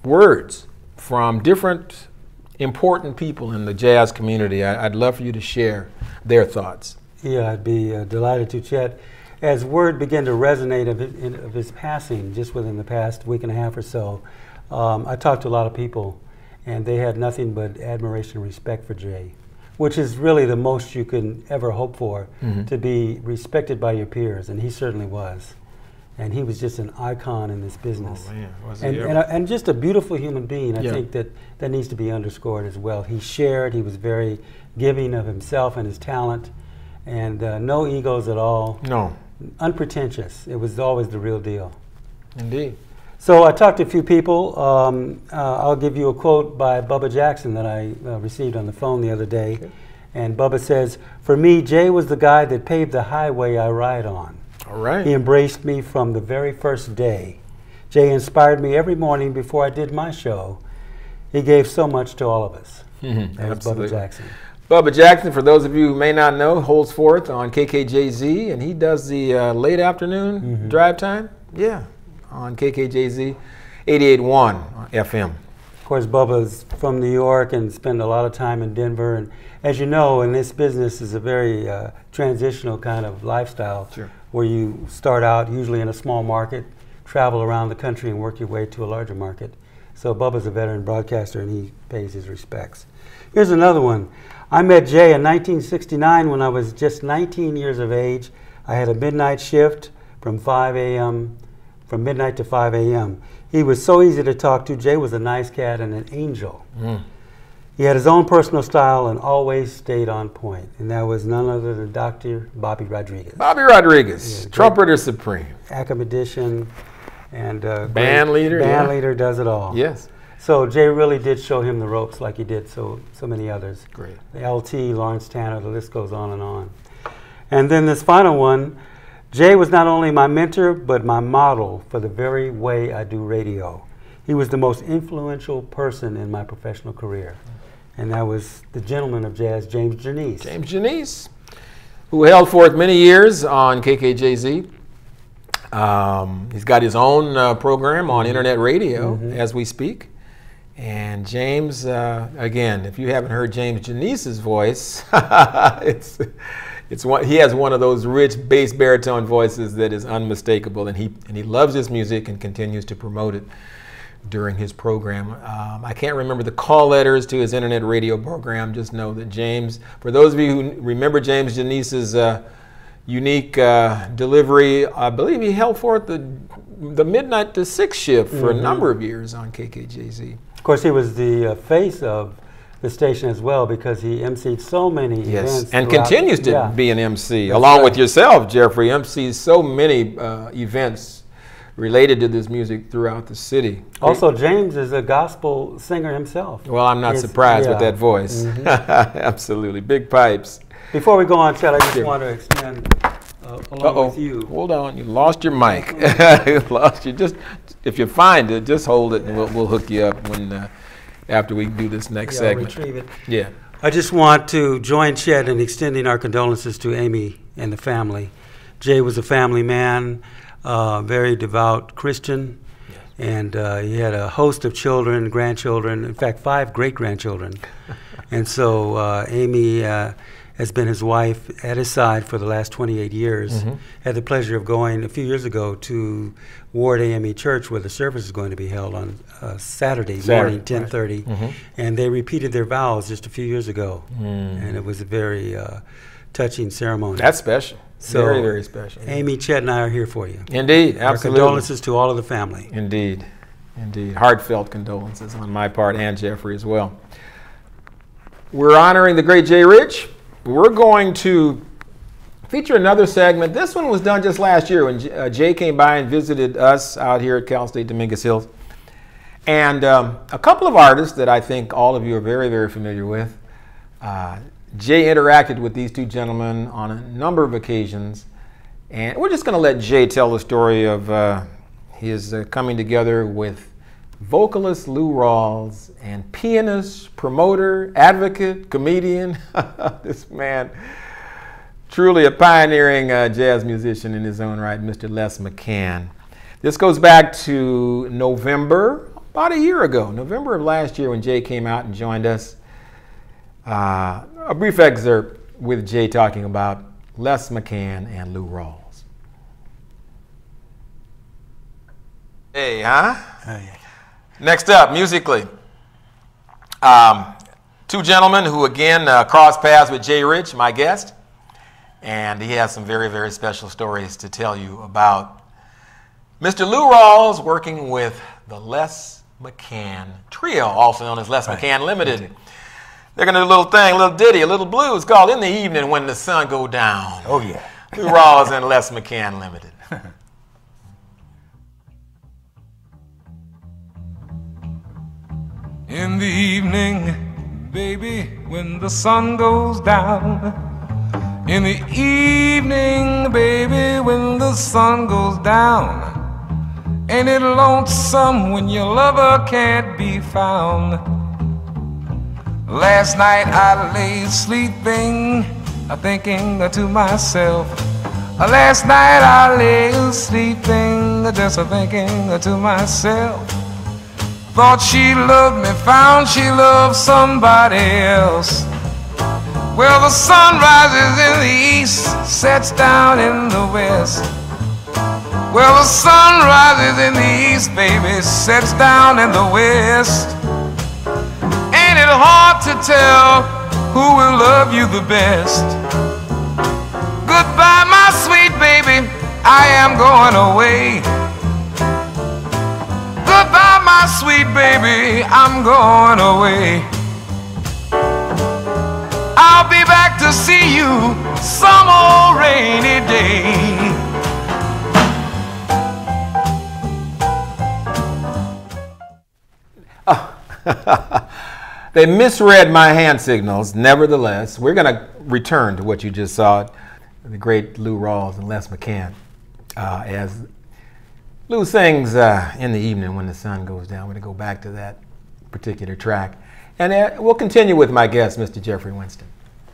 words from different important people in the jazz community. I, I'd love for you to share their thoughts. Yeah, I'd be uh, delighted to, Chet. As word began to resonate of, it, of his passing just within the past week and a half or so, um, I talked to a lot of people, and they had nothing but admiration and respect for Jay, which is really the most you can ever hope for, mm-hmm. to be respected by your peers, and he certainly was. And he was just an icon in this business. Oh, man. Was and, he and, a, and just a beautiful human being. I yeah. think that that needs to be underscored as well. He shared, he was very giving of himself and his talent, and uh, no egos at all. No. Unpretentious. It was always the real deal. Indeed. So I talked to a few people. Um, uh, I'll give you a quote by Bubba Jackson that I uh, received on the phone the other day. Okay. And Bubba says, "For me, Jay was the guy that paved the highway I ride on. All right. He embraced me from the very first day. Jay inspired me every morning before I did my show. He gave so much to all of us." Mm-hmm. That was Bubba Jackson. Bubba Jackson, for those of you who may not know, holds forth on K K J Z, and he does the uh, late afternoon mm-hmm. drive time. Yeah, on K K J Z, eighty-eight point one F M. Of course, Bubba's from New York and spent a lot of time in Denver. And as you know, in this business is a very uh, transitional kind of lifestyle, sure. where you start out usually in a small market, travel around the country, and work your way to a larger market. So Bubba's a veteran broadcaster, and he pays his respects. Here's another one. I met Jay in nineteen sixty-nine when I was just nineteen years of age. I had a midnight shift from five A M from midnight to five A M He was so easy to talk to. Jay was a nice cat and an angel. Mm. He had his own personal style and always stayed on point. And that was none other than Doctor Bobby Rodriguez. Bobby Rodriguez, yeah, trumpeter supreme. Acom Edition and uh, band leader. Band yeah. leader does it all. Yes. So Jay really did show him the ropes like he did so so many others. Great. L T, Lawrence Tanner, the list goes on and on. And then this final one, Jay was not only my mentor, but my model for the very way I do radio. He was the most influential person in my professional career. And that was the gentleman of jazz, James Janice. James Janice, who held forth many years on K K J Z. Um, he's got his own uh, program on internet radio mm-hmm. as we speak. And James, uh, again, if you haven't heard James Janice's voice, it's it's one, he has one of those rich bass baritone voices that is unmistakable, and he and he loves his music and continues to promote it during his program. Um, I can't remember the call letters to his internet radio program. Just know that James, for those of you who remember James Janice's uh, unique uh, delivery, I believe he held forth the the midnight to six shift for mm-hmm. a number of years on K K J Z. Of course, he was the uh, face of the station as well because he emceed so many yes. events. And continues to yeah. be an M C, That's along right. with yourself, Jeffrey. M Cs so many uh, events related to this music throughout the city. Also, James is a gospel singer himself. Well, I'm not He's, surprised yeah. with that voice. Mm-hmm. Absolutely. Big pipes. Before we go on, Chad, I just sure. want to extend uh, along Uh-oh. with you. Hold on. You lost your mic. You lost you. Just, if you find it, just hold it and we'll, we'll hook you up when uh, after we do this next yeah, segment. Retrieve it. Yeah. I just want to join Chet in extending our condolences to Amy and the family. Jay was a family man, uh, very devout Christian, yes. and uh, he had a host of children, grandchildren, in fact, five great-grandchildren. And so uh, Amy uh, has been his wife at his side for the last twenty-eight years. Mm-hmm. Had the pleasure of going a few years ago to Ward A M E Church where the service is going to be held on uh, Saturday, Saturday morning, ten thirty. Right. Mm-hmm. And they repeated their vows just a few years ago. Mm. And it was a very uh, touching ceremony. That's special. So very, very special. Amy, Chet, and I are here for you. Indeed, absolutely. Our condolences to all of the family. Indeed, indeed. Heartfelt condolences on my part and Jeffrey as well. We're honoring the great Jay Rich. We're going to feature another segment. This one was done just last year when uh, Jay came by and visited us out here at Cal State Dominguez Hills. And um, a couple of artists that I think all of you are very, very familiar with. Uh, Jay interacted with these two gentlemen on a number of occasions. And we're just going to let Jay tell the story of uh, his uh, coming together with vocalist Lou Rawls and pianist, promoter, advocate, comedian. This man, truly a pioneering uh, jazz musician in his own right, Mister Les McCann. This goes back to November, about a year ago, November of last year when Jay came out and joined us. Uh, a brief excerpt with Jay talking about Les McCann and Lou Rawls. Hey, huh? Oh, yeah. Next up, musically, um, two gentlemen who again uh, crossed paths with Jay Rich, my guest, and he has some very, very special stories to tell you about Mister Lou Rawls working with the Les McCann Trio, also known as Les right. McCann Limited. They're going to do a little thing, a little ditty, a little blues called In the Evening When the Sun Go Down. Oh, yeah. Lou Rawls and Les McCann Limited. In the evening, baby, when the sun goes down. In the evening, baby, when the sun goes down. Ain't it lonesome when your lover can't be found? Last night I lay sleeping, thinking to myself. Last night I lay sleeping, just thinking to myself. Thought she loved me, found she loved somebody else. Well, the sun rises in the east, sets down in the west. Well, the sun rises in the east, baby, sets down in the west. Ain't it hard to tell who will love you the best? Goodbye, my sweet baby, I am going away. Goodbye, my sweet baby, I'm going away. I'll be back to see you some old rainy day. Oh. They misread my hand signals. Nevertheless, we're going to return to what you just saw, the great Lou Rawls and Les McCann, uh, as Lou sings uh, In the Evening When the Sun Goes Down. We're going to go back to that particular track. And uh, we'll continue with my guest, Mister Jeffrey Winston.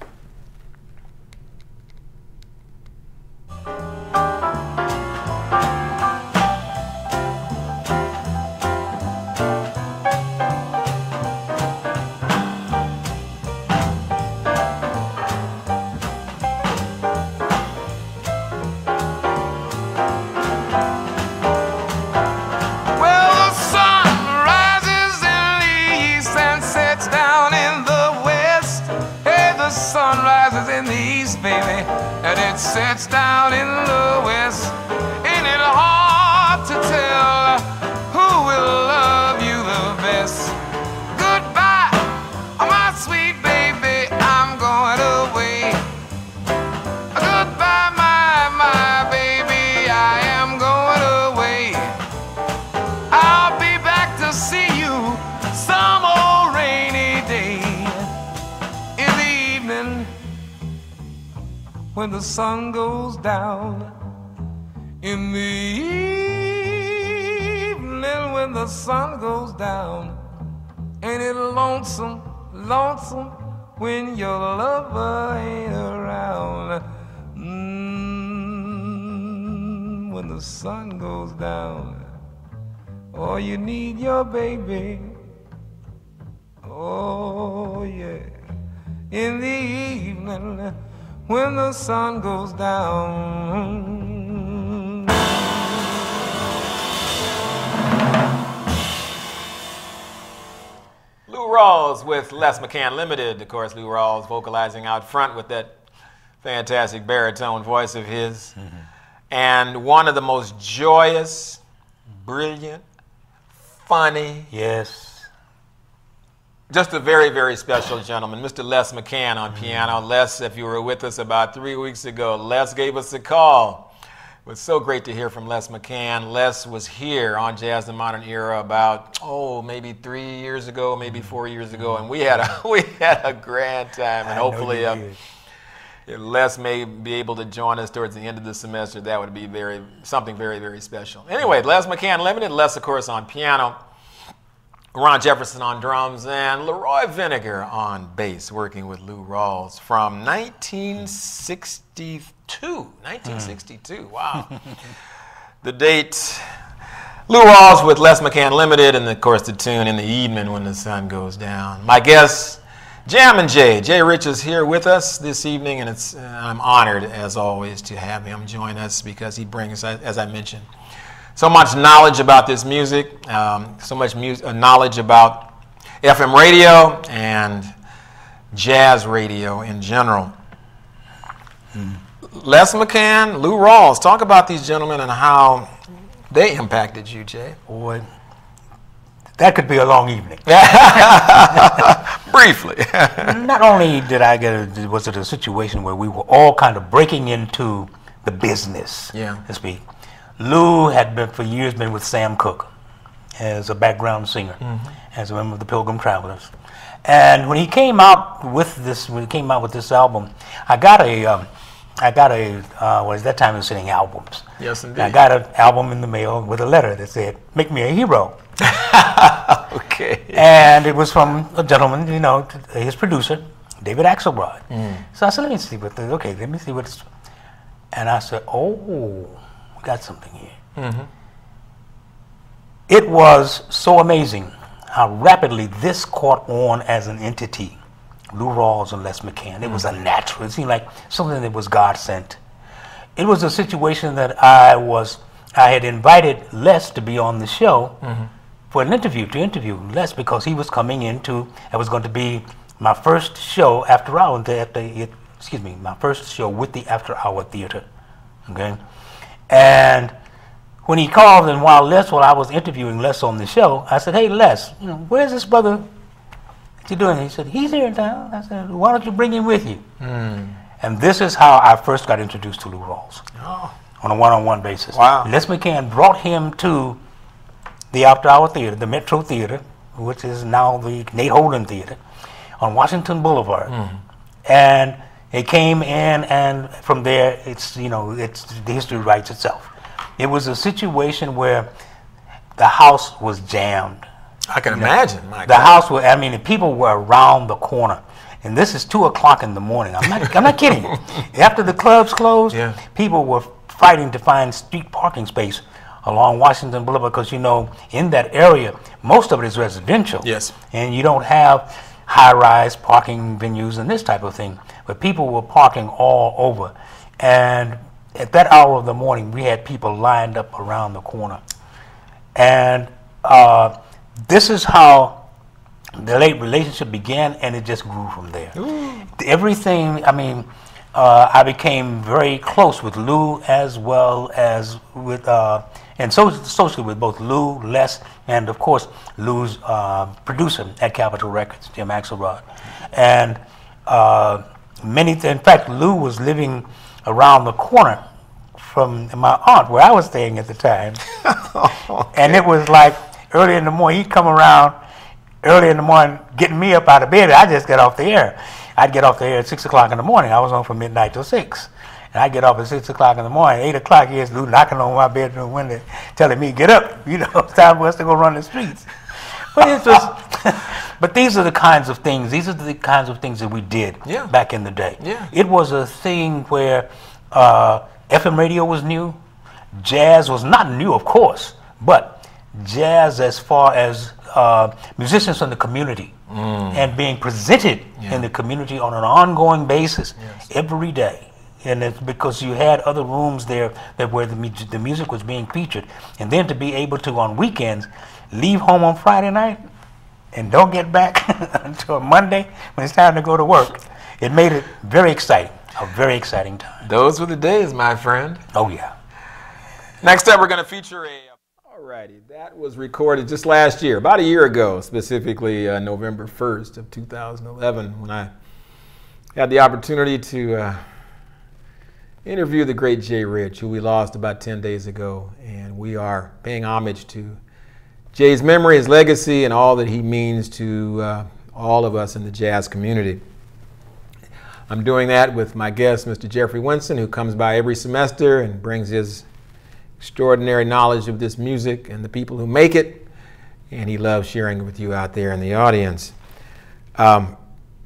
Sets down in the west. Ain't it hard to tell who will love you the best? Goodbye, my sweet baby, I'm going away. Goodbye, my, my baby, I am going away. I'll be back to see you some old rainy day. In the evening when the sun goes down. In the evening when the sun goes down. Ain't it lonesome, lonesome when your lover ain't around? Mm, when the sun goes down. Oh, you need your baby. Oh, yeah. In the evening when the sun goes down. Lou Rawls with Les McCann Limited. Of course, Lou Rawls vocalizing out front with that fantastic baritone voice of his. Mm-hmm. And one of the most joyous, brilliant, funny. Yes. Just a very, very special gentleman, Mister Les McCann on piano. Les, if you were with us about three weeks ago, Les gave us a call. It was so great to hear from Les McCann. Les was here on Jazz the Modern Era about, oh, maybe three years ago, maybe four years ago, and we had a, we had a grand time, and hopefully, uh, If Les may be able to join us towards the end of the semester, that would be very something very, very special. Anyway, Les McCann Limited, Les, of course, on piano, Ron Jefferson on drums, and Leroy Vinegar on bass, working with Lou Rawls from nineteen sixty-two. nineteen sixty-two, wow. The date, Lou Rawls with Les McCann Limited, and of course the tune In the Evening When the Sun Goes Down. My guest, Jammin' Jay. Jay Rich is here with us this evening, and it's uh, I'm honored, as always, to have him join us because he brings, as I mentioned, so much knowledge about this music, um, so much mu- uh, knowledge about F M radio and jazz radio in general. Mm. Les McCann, Lou Rawls, talk about these gentlemen and how they impacted you, Jay. Boy, that could be a long evening. Briefly. Not only did I get, a, was it a situation where we were all kind of breaking into the business, yeah, to speak. Lou had been for years been with Sam Cooke as a background singer, mm-hmm. as a member of the Pilgrim Travelers. And when he came out with this, when he came out with this album, I got a, um, I got a, uh, well, at that time I was sending albums. Yes, indeed. I got an album in the mail with a letter that said, "Make me a hero." Okay. And it was from a gentleman, you know, his producer, David Axelrod. Mm. So I said, let me see what, the, okay, let me see what's, and I said, oh, we got something here. Mm-hmm. It was so amazing how rapidly this caught on as an entity. Lou Rawls and Les McCann. It mm-hmm. was a natural. It seemed like something that was God sent. It was a situation that I was, I had invited Les to be on the show mm-hmm. for an interview, to interview Les, because he was coming into, it was going to be my first show after hour, after it, excuse me, my first show with the After Hour Theater. Okay? And when he called, and while Les, while I was interviewing Les on the show, I said, hey Les, you know, where's this brother? What you doing? He said, he's here in town. I said, why don't you bring him with you? Mm. And this is how I first got introduced to Lou Rawls, oh. on a one-on-one basis. Wow. Les McCann brought him to the After Hour Theater, the Metro Theater, which is now the Nate Holden Theater, on Washington Boulevard. Mm. And it came in, and from there, it's, you know, it's, the history writes itself. It was a situation where the house was jammed. I can you know, imagine. My the God. house was, I mean, the people were around the corner. And this is two o'clock in the morning. I'm not, I'm not kidding you. After the clubs closed, yeah. people were fighting to find street parking space along Washington Boulevard, because, you know, in that area, most of it is residential. Yes. And you don't have high-rise parking venues and this type of thing. But people were parking all over. And at that hour of the morning, we had people lined up around the corner. And uh, this is how the late relationship began, and it just grew from there. Ooh. Everything, I mean, uh, I became very close with Lou as well as with, uh, and so socially with both Lou, Les, and of course Lou's uh, producer at Capitol Records, Jim Axelrod. And uh, many, in fact, Lou was living around the corner from my aunt, where I was staying at the time. Okay. And it was like early in the morning, he'd come around early in the morning, getting me up out of bed. I just get off the air. I'd get off the air at six o'clock in the morning. I was on from midnight till six. And I'd get off at six o'clock in the morning. Eight o'clock, here's Lou knocking on my bedroom window, telling me, get up. You know, it's time for us to go run the streets. But it's just, but these are the kinds of things, these are the kinds of things that we did yeah. back in the day. Yeah. It was a thing where uh, F M radio was new. Jazz was not new, of course, but jazz as far as uh, musicians in the community mm. and being presented yeah. in the community on an ongoing basis yes. every day. And it's because you had other rooms there that where the, mu- the music was being featured. And then to be able to, on weekends, leave home on Friday night and don't get back until Monday when it's time to go to work. It made it very exciting, a very exciting time. Those were the days, my friend. Oh, yeah. Next up, we're going to feature a... Alrighty, that was recorded just last year, about a year ago, specifically uh, November first of two thousand eleven, when I had the opportunity to uh, interview the great Jay Rich, who we lost about ten days ago, and we are paying homage to Jay's memory, his legacy, and all that he means to uh, all of us in the jazz community. I'm doing that with my guest, Mister Jeffrey Winston, who comes by every semester and brings his extraordinary knowledge of this music and the people who make it, and he loves sharing it with you out there in the audience. Um,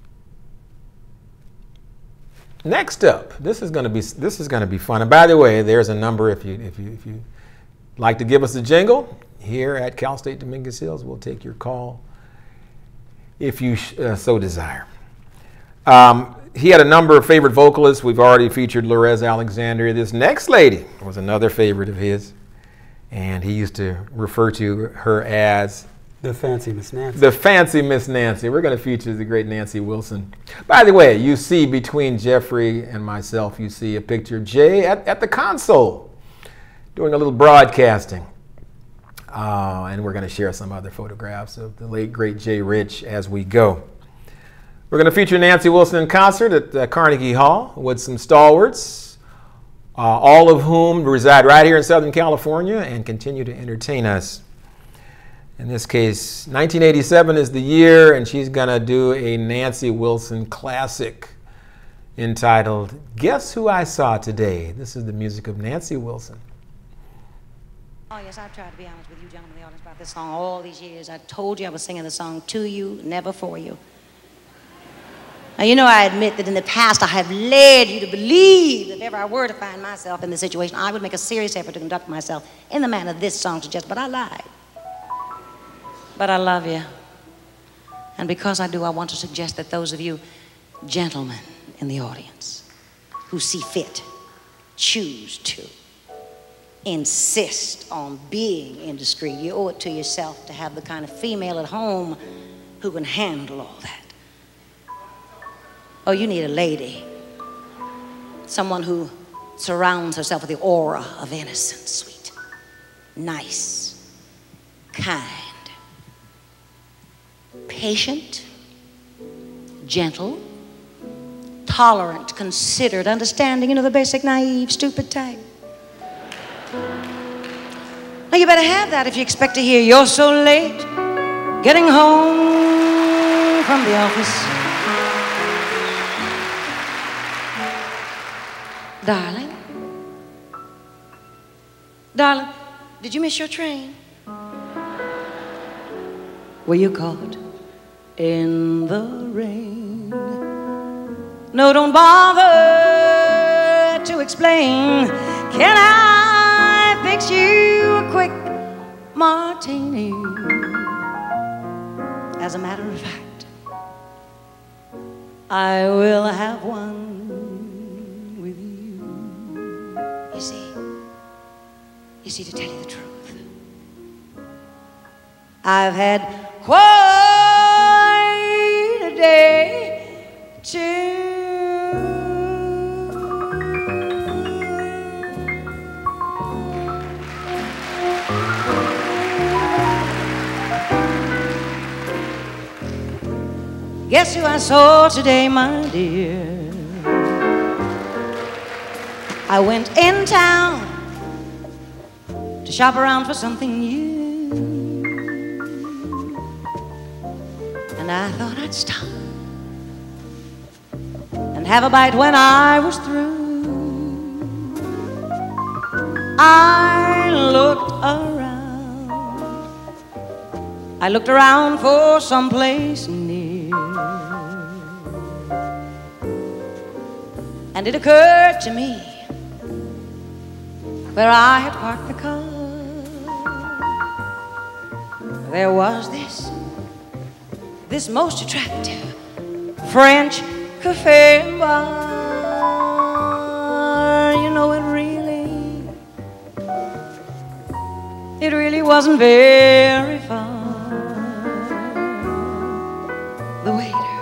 next up, this is going to be this is going to be fun. And by the way, there's a number if you if you if you like to give us a jingle here at Cal State Dominguez Hills, we'll take your call if you uh, so desire. Um, he had a number of favorite vocalists. We've already featured Lorez Alexander. This next lady was another favorite of his, and he used to refer to her as the Fancy Miss Nancy. The Fancy Miss Nancy. We're going to feature the great Nancy Wilson. By the way, you see between Jeffrey and myself, you see a picture of Jay at, at the console doing a little broadcasting. Uh, and we're going to share some other photographs of the late, great Jay Rich as we go. We're going to feature Nancy Wilson in concert at uh, Carnegie Hall with some stalwarts, uh, all of whom reside right here in Southern California and continue to entertain us. In this case, nineteen eighty-seven is the year, and she's going to do a Nancy Wilson classic entitled Guess Who I Saw Today. This is the music of Nancy Wilson. Oh, yes, I've tried to be honest with you gentlemen in the audience about this song all these years. I told you I was singing the song to you, never for you. Now, you know, I admit that in the past I have led you to believe that if ever I were to find myself in this situation, I would make a serious effort to conduct myself in the manner this song suggests, but I lied. But I love you. And because I do, I want to suggest that those of you gentlemen in the audience who see fit, choose to insist on being indiscreet, you owe it to yourself to have the kind of female at home who can handle all that. Oh, you need a lady. Someone who surrounds herself with the aura of innocence, sweet, nice, kind, patient, gentle, tolerant, considerate, understanding, you know, the basic naive, stupid type. Now, you better have that if you expect to hear "You're so late getting home from the office." Darling, darling, did you miss your train? Were you caught in the rain? No, don't bother to explain. Can I fix you a quick martini? As a matter of fact, I will have one. You see, you see, to tell you the truth, I've had quite a day too. Guess who I saw today, my dear? I went in town to shop around for something new, and I thought I'd stop and have a bite when I was through. I looked around, I looked around for someplace near, and it occurred to me where I had parked the car, there was this, this most attractive French cafe and bar. You know, it really, it really wasn't very far. The waiter,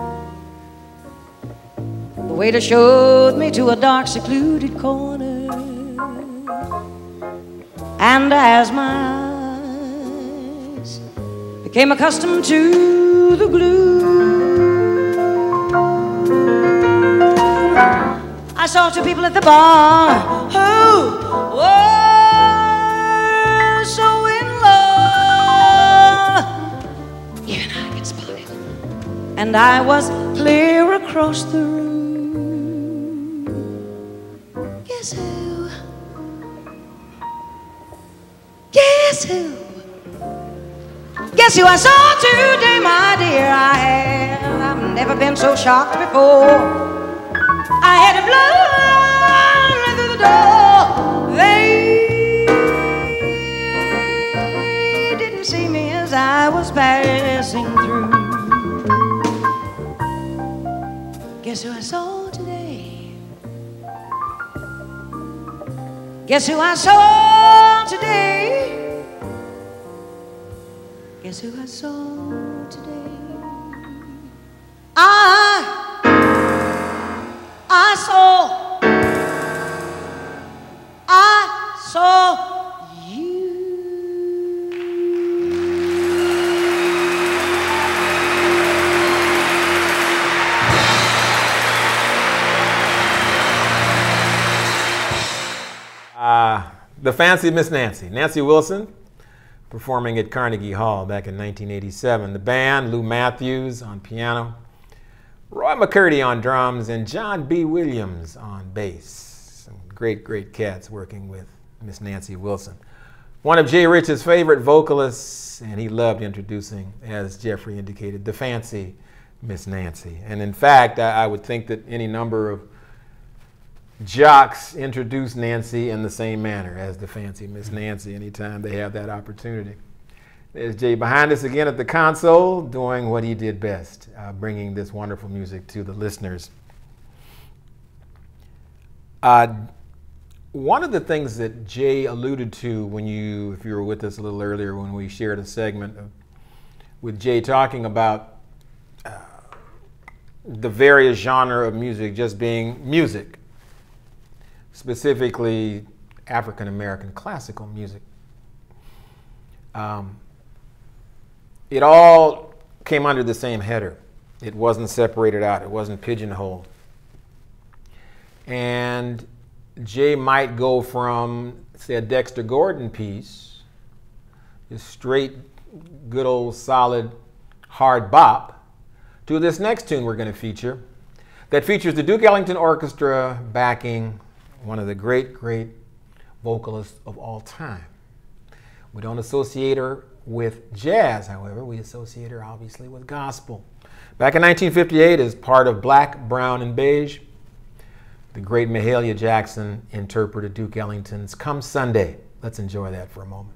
the waiter showed me to a dark, secluded corner. And as my eyes became accustomed to the gloom, I saw two people at the bar who were so in love. Even I could spot it. And I was clear across the room. Guess who? Guess who I saw today, my dear? I have. I've never been so shocked before. I had to blow through the door. They didn't see me as I was passing through. Guess who I saw today? Guess who I saw today? Guess who I saw today? I, I saw, I saw you. Uh, the Fancy Miss Nancy, Nancy Wilson, performing at Carnegie Hall back in nineteen eighty-seven. The band, Lou Matthews on piano, Roy McCurdy on drums, and John B. Williams on bass. Some great, great cats working with Miss Nancy Wilson. One of Jay Rich's favorite vocalists, and he loved introducing, as Jeffrey indicated, the Fancy Miss Nancy. And in fact, I, I would think that any number of jocks introduce Nancy in the same manner as the Fancy Miss Nancy anytime they have that opportunity. There's Jay behind us again at the console, doing what he did best, uh, bringing this wonderful music to the listeners. Uh, one of the things that Jay alluded to when you, if you were with us a little earlier when we shared a segment of, with Jay talking about uh, the various genre of music just being music, specifically African American classical music. Um, it all came under the same header. It wasn't separated out. It wasn't pigeonholed. And Jay might go from, say, a Dexter Gordon piece, just straight, good old solid hard bop, to this next tune we're going to feature that features the Duke Ellington Orchestra backing one of the great, great vocalists of all time. We don't associate her with jazz, however. We associate her, obviously, with gospel. Back in nineteen fifty-eight, as part of Black, Brown, and Beige, the great Mahalia Jackson interpreted Duke Ellington's Come Sunday. Let's enjoy that for a moment.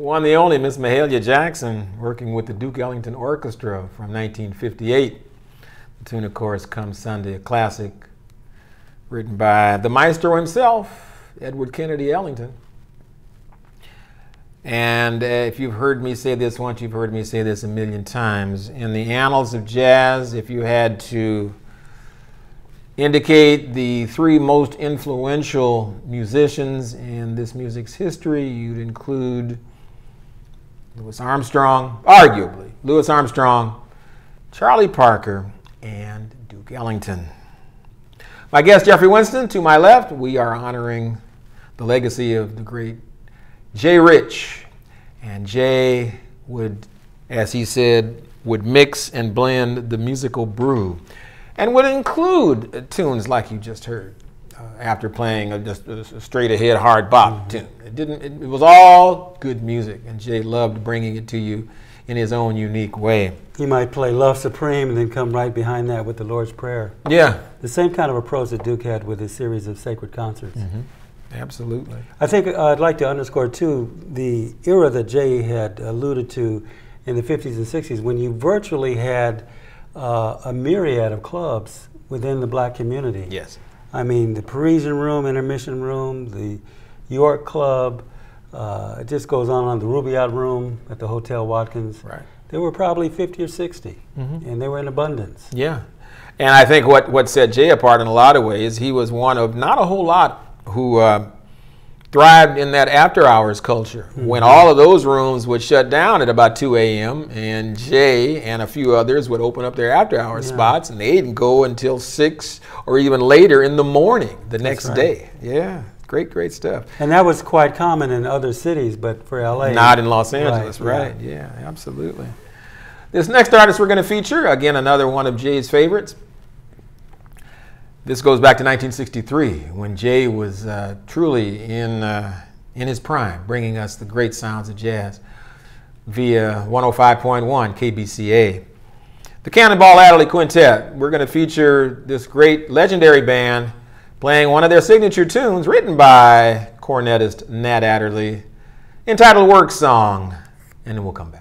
one the only Miss Mahalia Jackson, working with the Duke Ellington Orchestra from nineteen fifty-eight. The tune, of course, Come Sunday, a classic written by the maestro himself, Edward Kennedy Ellington. And uh, if you've heard me say this once, you've heard me say this a million times. In the annals of jazz, if you had to indicate the three most influential musicians in this music's history, you'd include Louis Armstrong, arguably, Louis Armstrong, Charlie Parker, and Duke Ellington. My guest, Jeffrey Winston, to my left, we are honoring the legacy of the great Jay Rich. And Jay would, as he said, would mix and blend the musical brew, and would include tunes like you just heard, uh, after playing a, just a straight ahead hard bop mm-hmm. tune. It didn't. It, it was all good music, and Jay loved bringing it to you in his own unique way. He might play Love Supreme and then come right behind that with the Lord's Prayer. Yeah, the same kind of approach that Duke had with his series of sacred concerts. Mm-hmm. Absolutely. I think uh, I'd like to underscore too the era that Jay had alluded to in the fifties and sixties, when you virtually had uh, a myriad of clubs within the black community. Yes. I mean, the Parisian Room, Intermission Room, the York Club, uh, it just goes on on the Rubaiyat Room at the Hotel Watkins. Right. There were probably fifty or sixty, mm-hmm. and they were in abundance. Yeah. And I think what, what set Jay apart in a lot of ways, he was one of not a whole lot who uh, thrived in that after-hours culture, mm-hmm. when all of those rooms would shut down at about two A M and Jay and a few others would open up their after-hours yeah. spots, and they'd go until six or even later in the morning the next right. day. Yeah, great, great stuff. And that was quite common in other cities, but for L A. Not in Los Angeles, right, right. Yeah. yeah, absolutely. This next artist we're going to feature, again, another one of Jay's favorites. This goes back to nineteen sixty-three, when Jay was uh, truly in, uh, in his prime, bringing us the great sounds of jazz via one oh five point one K B C A. The Cannonball Adderley Quintet. We're going to feature this great legendary band playing one of their signature tunes written by cornetist Nat Adderley, entitled Work Song, and then we'll come back.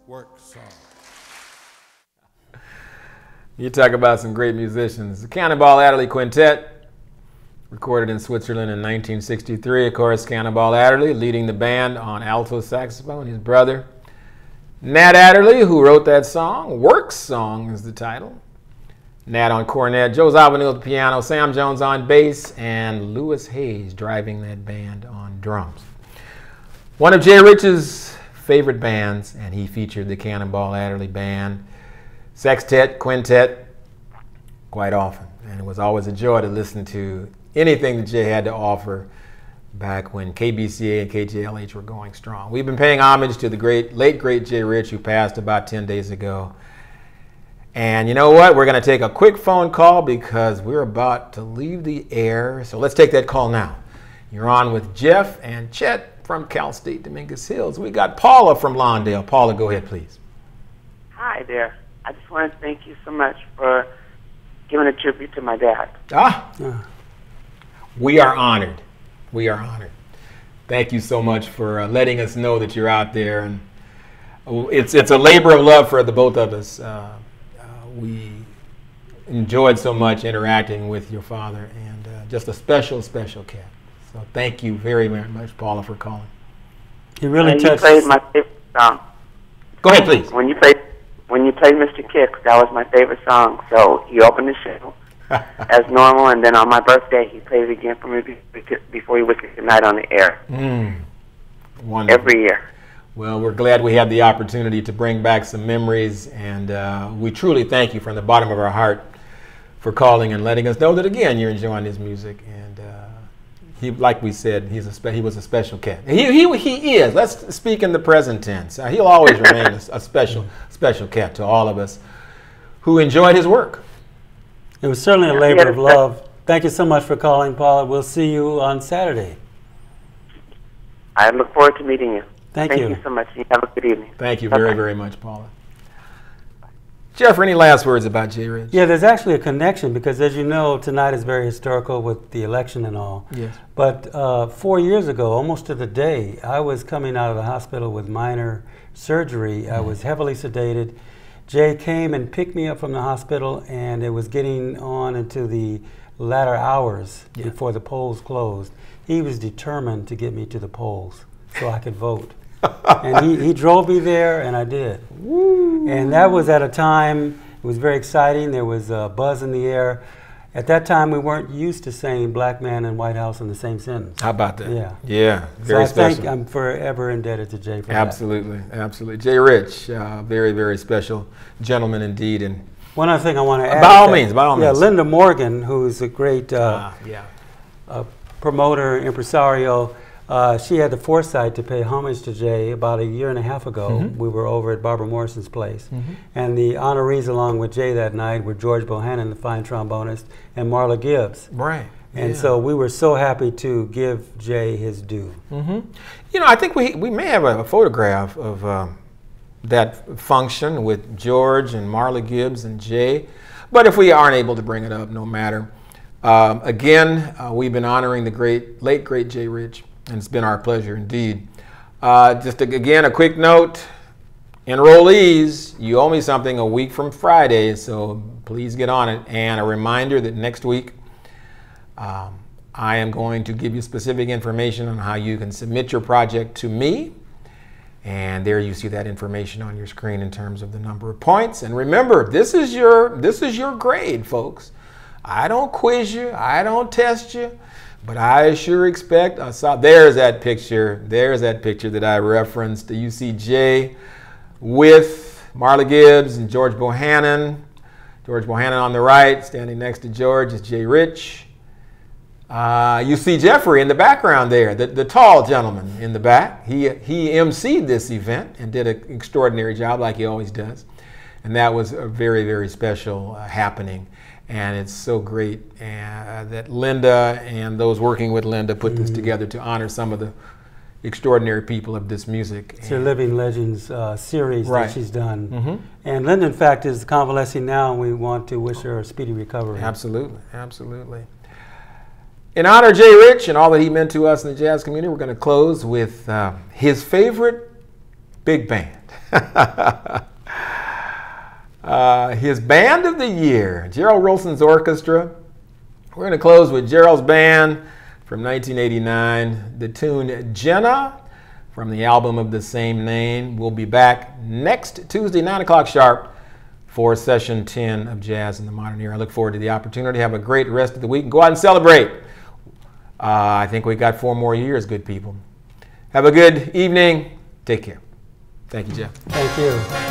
work song. You talk about some great musicians. The Cannonball Adderley Quintet, recorded in Switzerland in nineteen sixty-three. Of course, Cannonball Adderley leading the band on alto saxophone. His brother, Nat Adderley, who wrote that song. Work Song is the title. Nat on cornet, Joe Zawinul at the piano, Sam Jones on bass, and Louis Hayes driving that band on drums. One of Jay Rich's favorite bands, and he featured the Cannonball Adderley Band, sextet, quintet, quite often. And it was always a joy to listen to anything that Jay had to offer back when K B C A and K J L H were going strong. We've been paying homage to the great, late great Jay Rich, who passed about ten days ago. And you know what? We're going to take a quick phone call because we're about to leave the air. So let's take that call now. You're on with Jeff and Chet from Cal State Dominguez Hills. We got Paula from Lawndale. Paula, go ahead, please. Hi there. I just want to thank you so much for giving a tribute to my dad. Ah, we are honored. We are honored. Thank you so much for uh, letting us know that you're out there. And it's it's a labor of love for the both of us. Uh, uh, we enjoyed so much interacting with your father, and uh, just a special, special cat. So thank you very, very much, Paula, for calling. He really and touched. You played my favorite song. Go ahead, please. When you played when you played Mister Kicks, that was my favorite song. So he opened the show as normal, and then on my birthday, he played it again for me before he went good night on the air. Mm. Wonderful. Every year. Well, we're glad we had the opportunity to bring back some memories, and uh, we truly thank you from the bottom of our heart for calling and letting us know that, again, you're enjoying his music. And uh, he, like we said, he's a spe he was a special cat. He, he, he is. Let's speak in the present tense. Uh, he'll always remain a, a special, special cat to all of us who enjoyed his work. It was certainly a labor of love. Thank you so much for calling, Paula. We'll see you on Saturday. I look forward to meeting you. Thank, Thank you. you so much. You have a good evening. Thank you Bye-bye. very, very much, Paula. Jeff, any last words about Jay Rich? Yeah, there's actually a connection because, as you know, tonight is very historical with the election and all. Yes. But uh, four years ago, almost to the day, I was coming out of the hospital with minor surgery. Mm-hmm. I was heavily sedated. Jay came and picked me up from the hospital, and it was getting on into the latter hours yeah. before the polls closed. He was determined to get me to the polls so I could vote. And he, he drove me there, and I did. Woo. And that was at a time, it was very exciting. There was a buzz in the air. At that time, we weren't used to saying black man and White House in the same sentence. How about that? Yeah. Yeah, very so I special. think I'm forever indebted to Jay for absolutely, that. Absolutely, absolutely. Jay Rich, uh, very, very special gentleman indeed. And one other thing I want to add. By all that, means, by all yeah, means. Linda Morgan, who's a great uh, uh, yeah. uh, promoter, impresario, Uh, she had the foresight to pay homage to Jay about a year and a half ago. Mm-hmm. We were over at Barbara Morrison's place. Mm-hmm. And the honorees along with Jay that night were George Bohannon, the fine trombonist, and Marla Gibbs. Right. And yeah. so we were so happy to give Jay his due. Mm-hmm. You know, I think we, we may have a, a photograph of uh, that function with George and Marla Gibbs and Jay. But if we aren't able to bring it up, no matter. Um, again, uh, we've been honoring the great, late, great Jay Rich. And it's been our pleasure indeed. Uh, just again, a quick note. Enrollees, you owe me something a week from Friday, so please get on it. And a reminder that next week, um, I am going to give you specific information on how you can submit your project to me. And there you see that information on your screen in terms of the number of points. And remember, this is your, this is your grade, folks. I don't quiz you. I don't test you. But I sure expect, I saw, there's that picture, there's that picture that I referenced. You see Jay with Marla Gibbs and George Bohannon. George Bohannon on the right, standing next to George is Jay Rich. Uh, you see Jeffrey in the background there, the, the tall gentleman in the back. He, he emceed this event and did an extraordinary job like he always does. And that was a very, very special uh, happening. And it's so great uh, that Linda and those working with Linda put mm-hmm. this together to honor some of the extraordinary people of this music. It's her Living Legends uh, series right. that she's done. Mm-hmm. And Linda, in fact, is convalescing now, and we want to wish her a speedy recovery. Absolutely, absolutely. In honor of Jay Rich and all that he meant to us in the jazz community, we're going to close with uh, his favorite big band. uh, his band of the year, Gerald Wilson's Orchestra. We're going to close with Gerald's band from nineteen eighty-nine, the tune Jenna from the album of the same name. We'll be back next Tuesday, nine o'clock sharp, for session ten of Jazz in the Modern Era. I look forward to the opportunity. Have a great rest of the week and go out and celebrate. Uh, I think we got four more years, good people. Have a good evening. Take care. Thank you, Jeff. Thank you.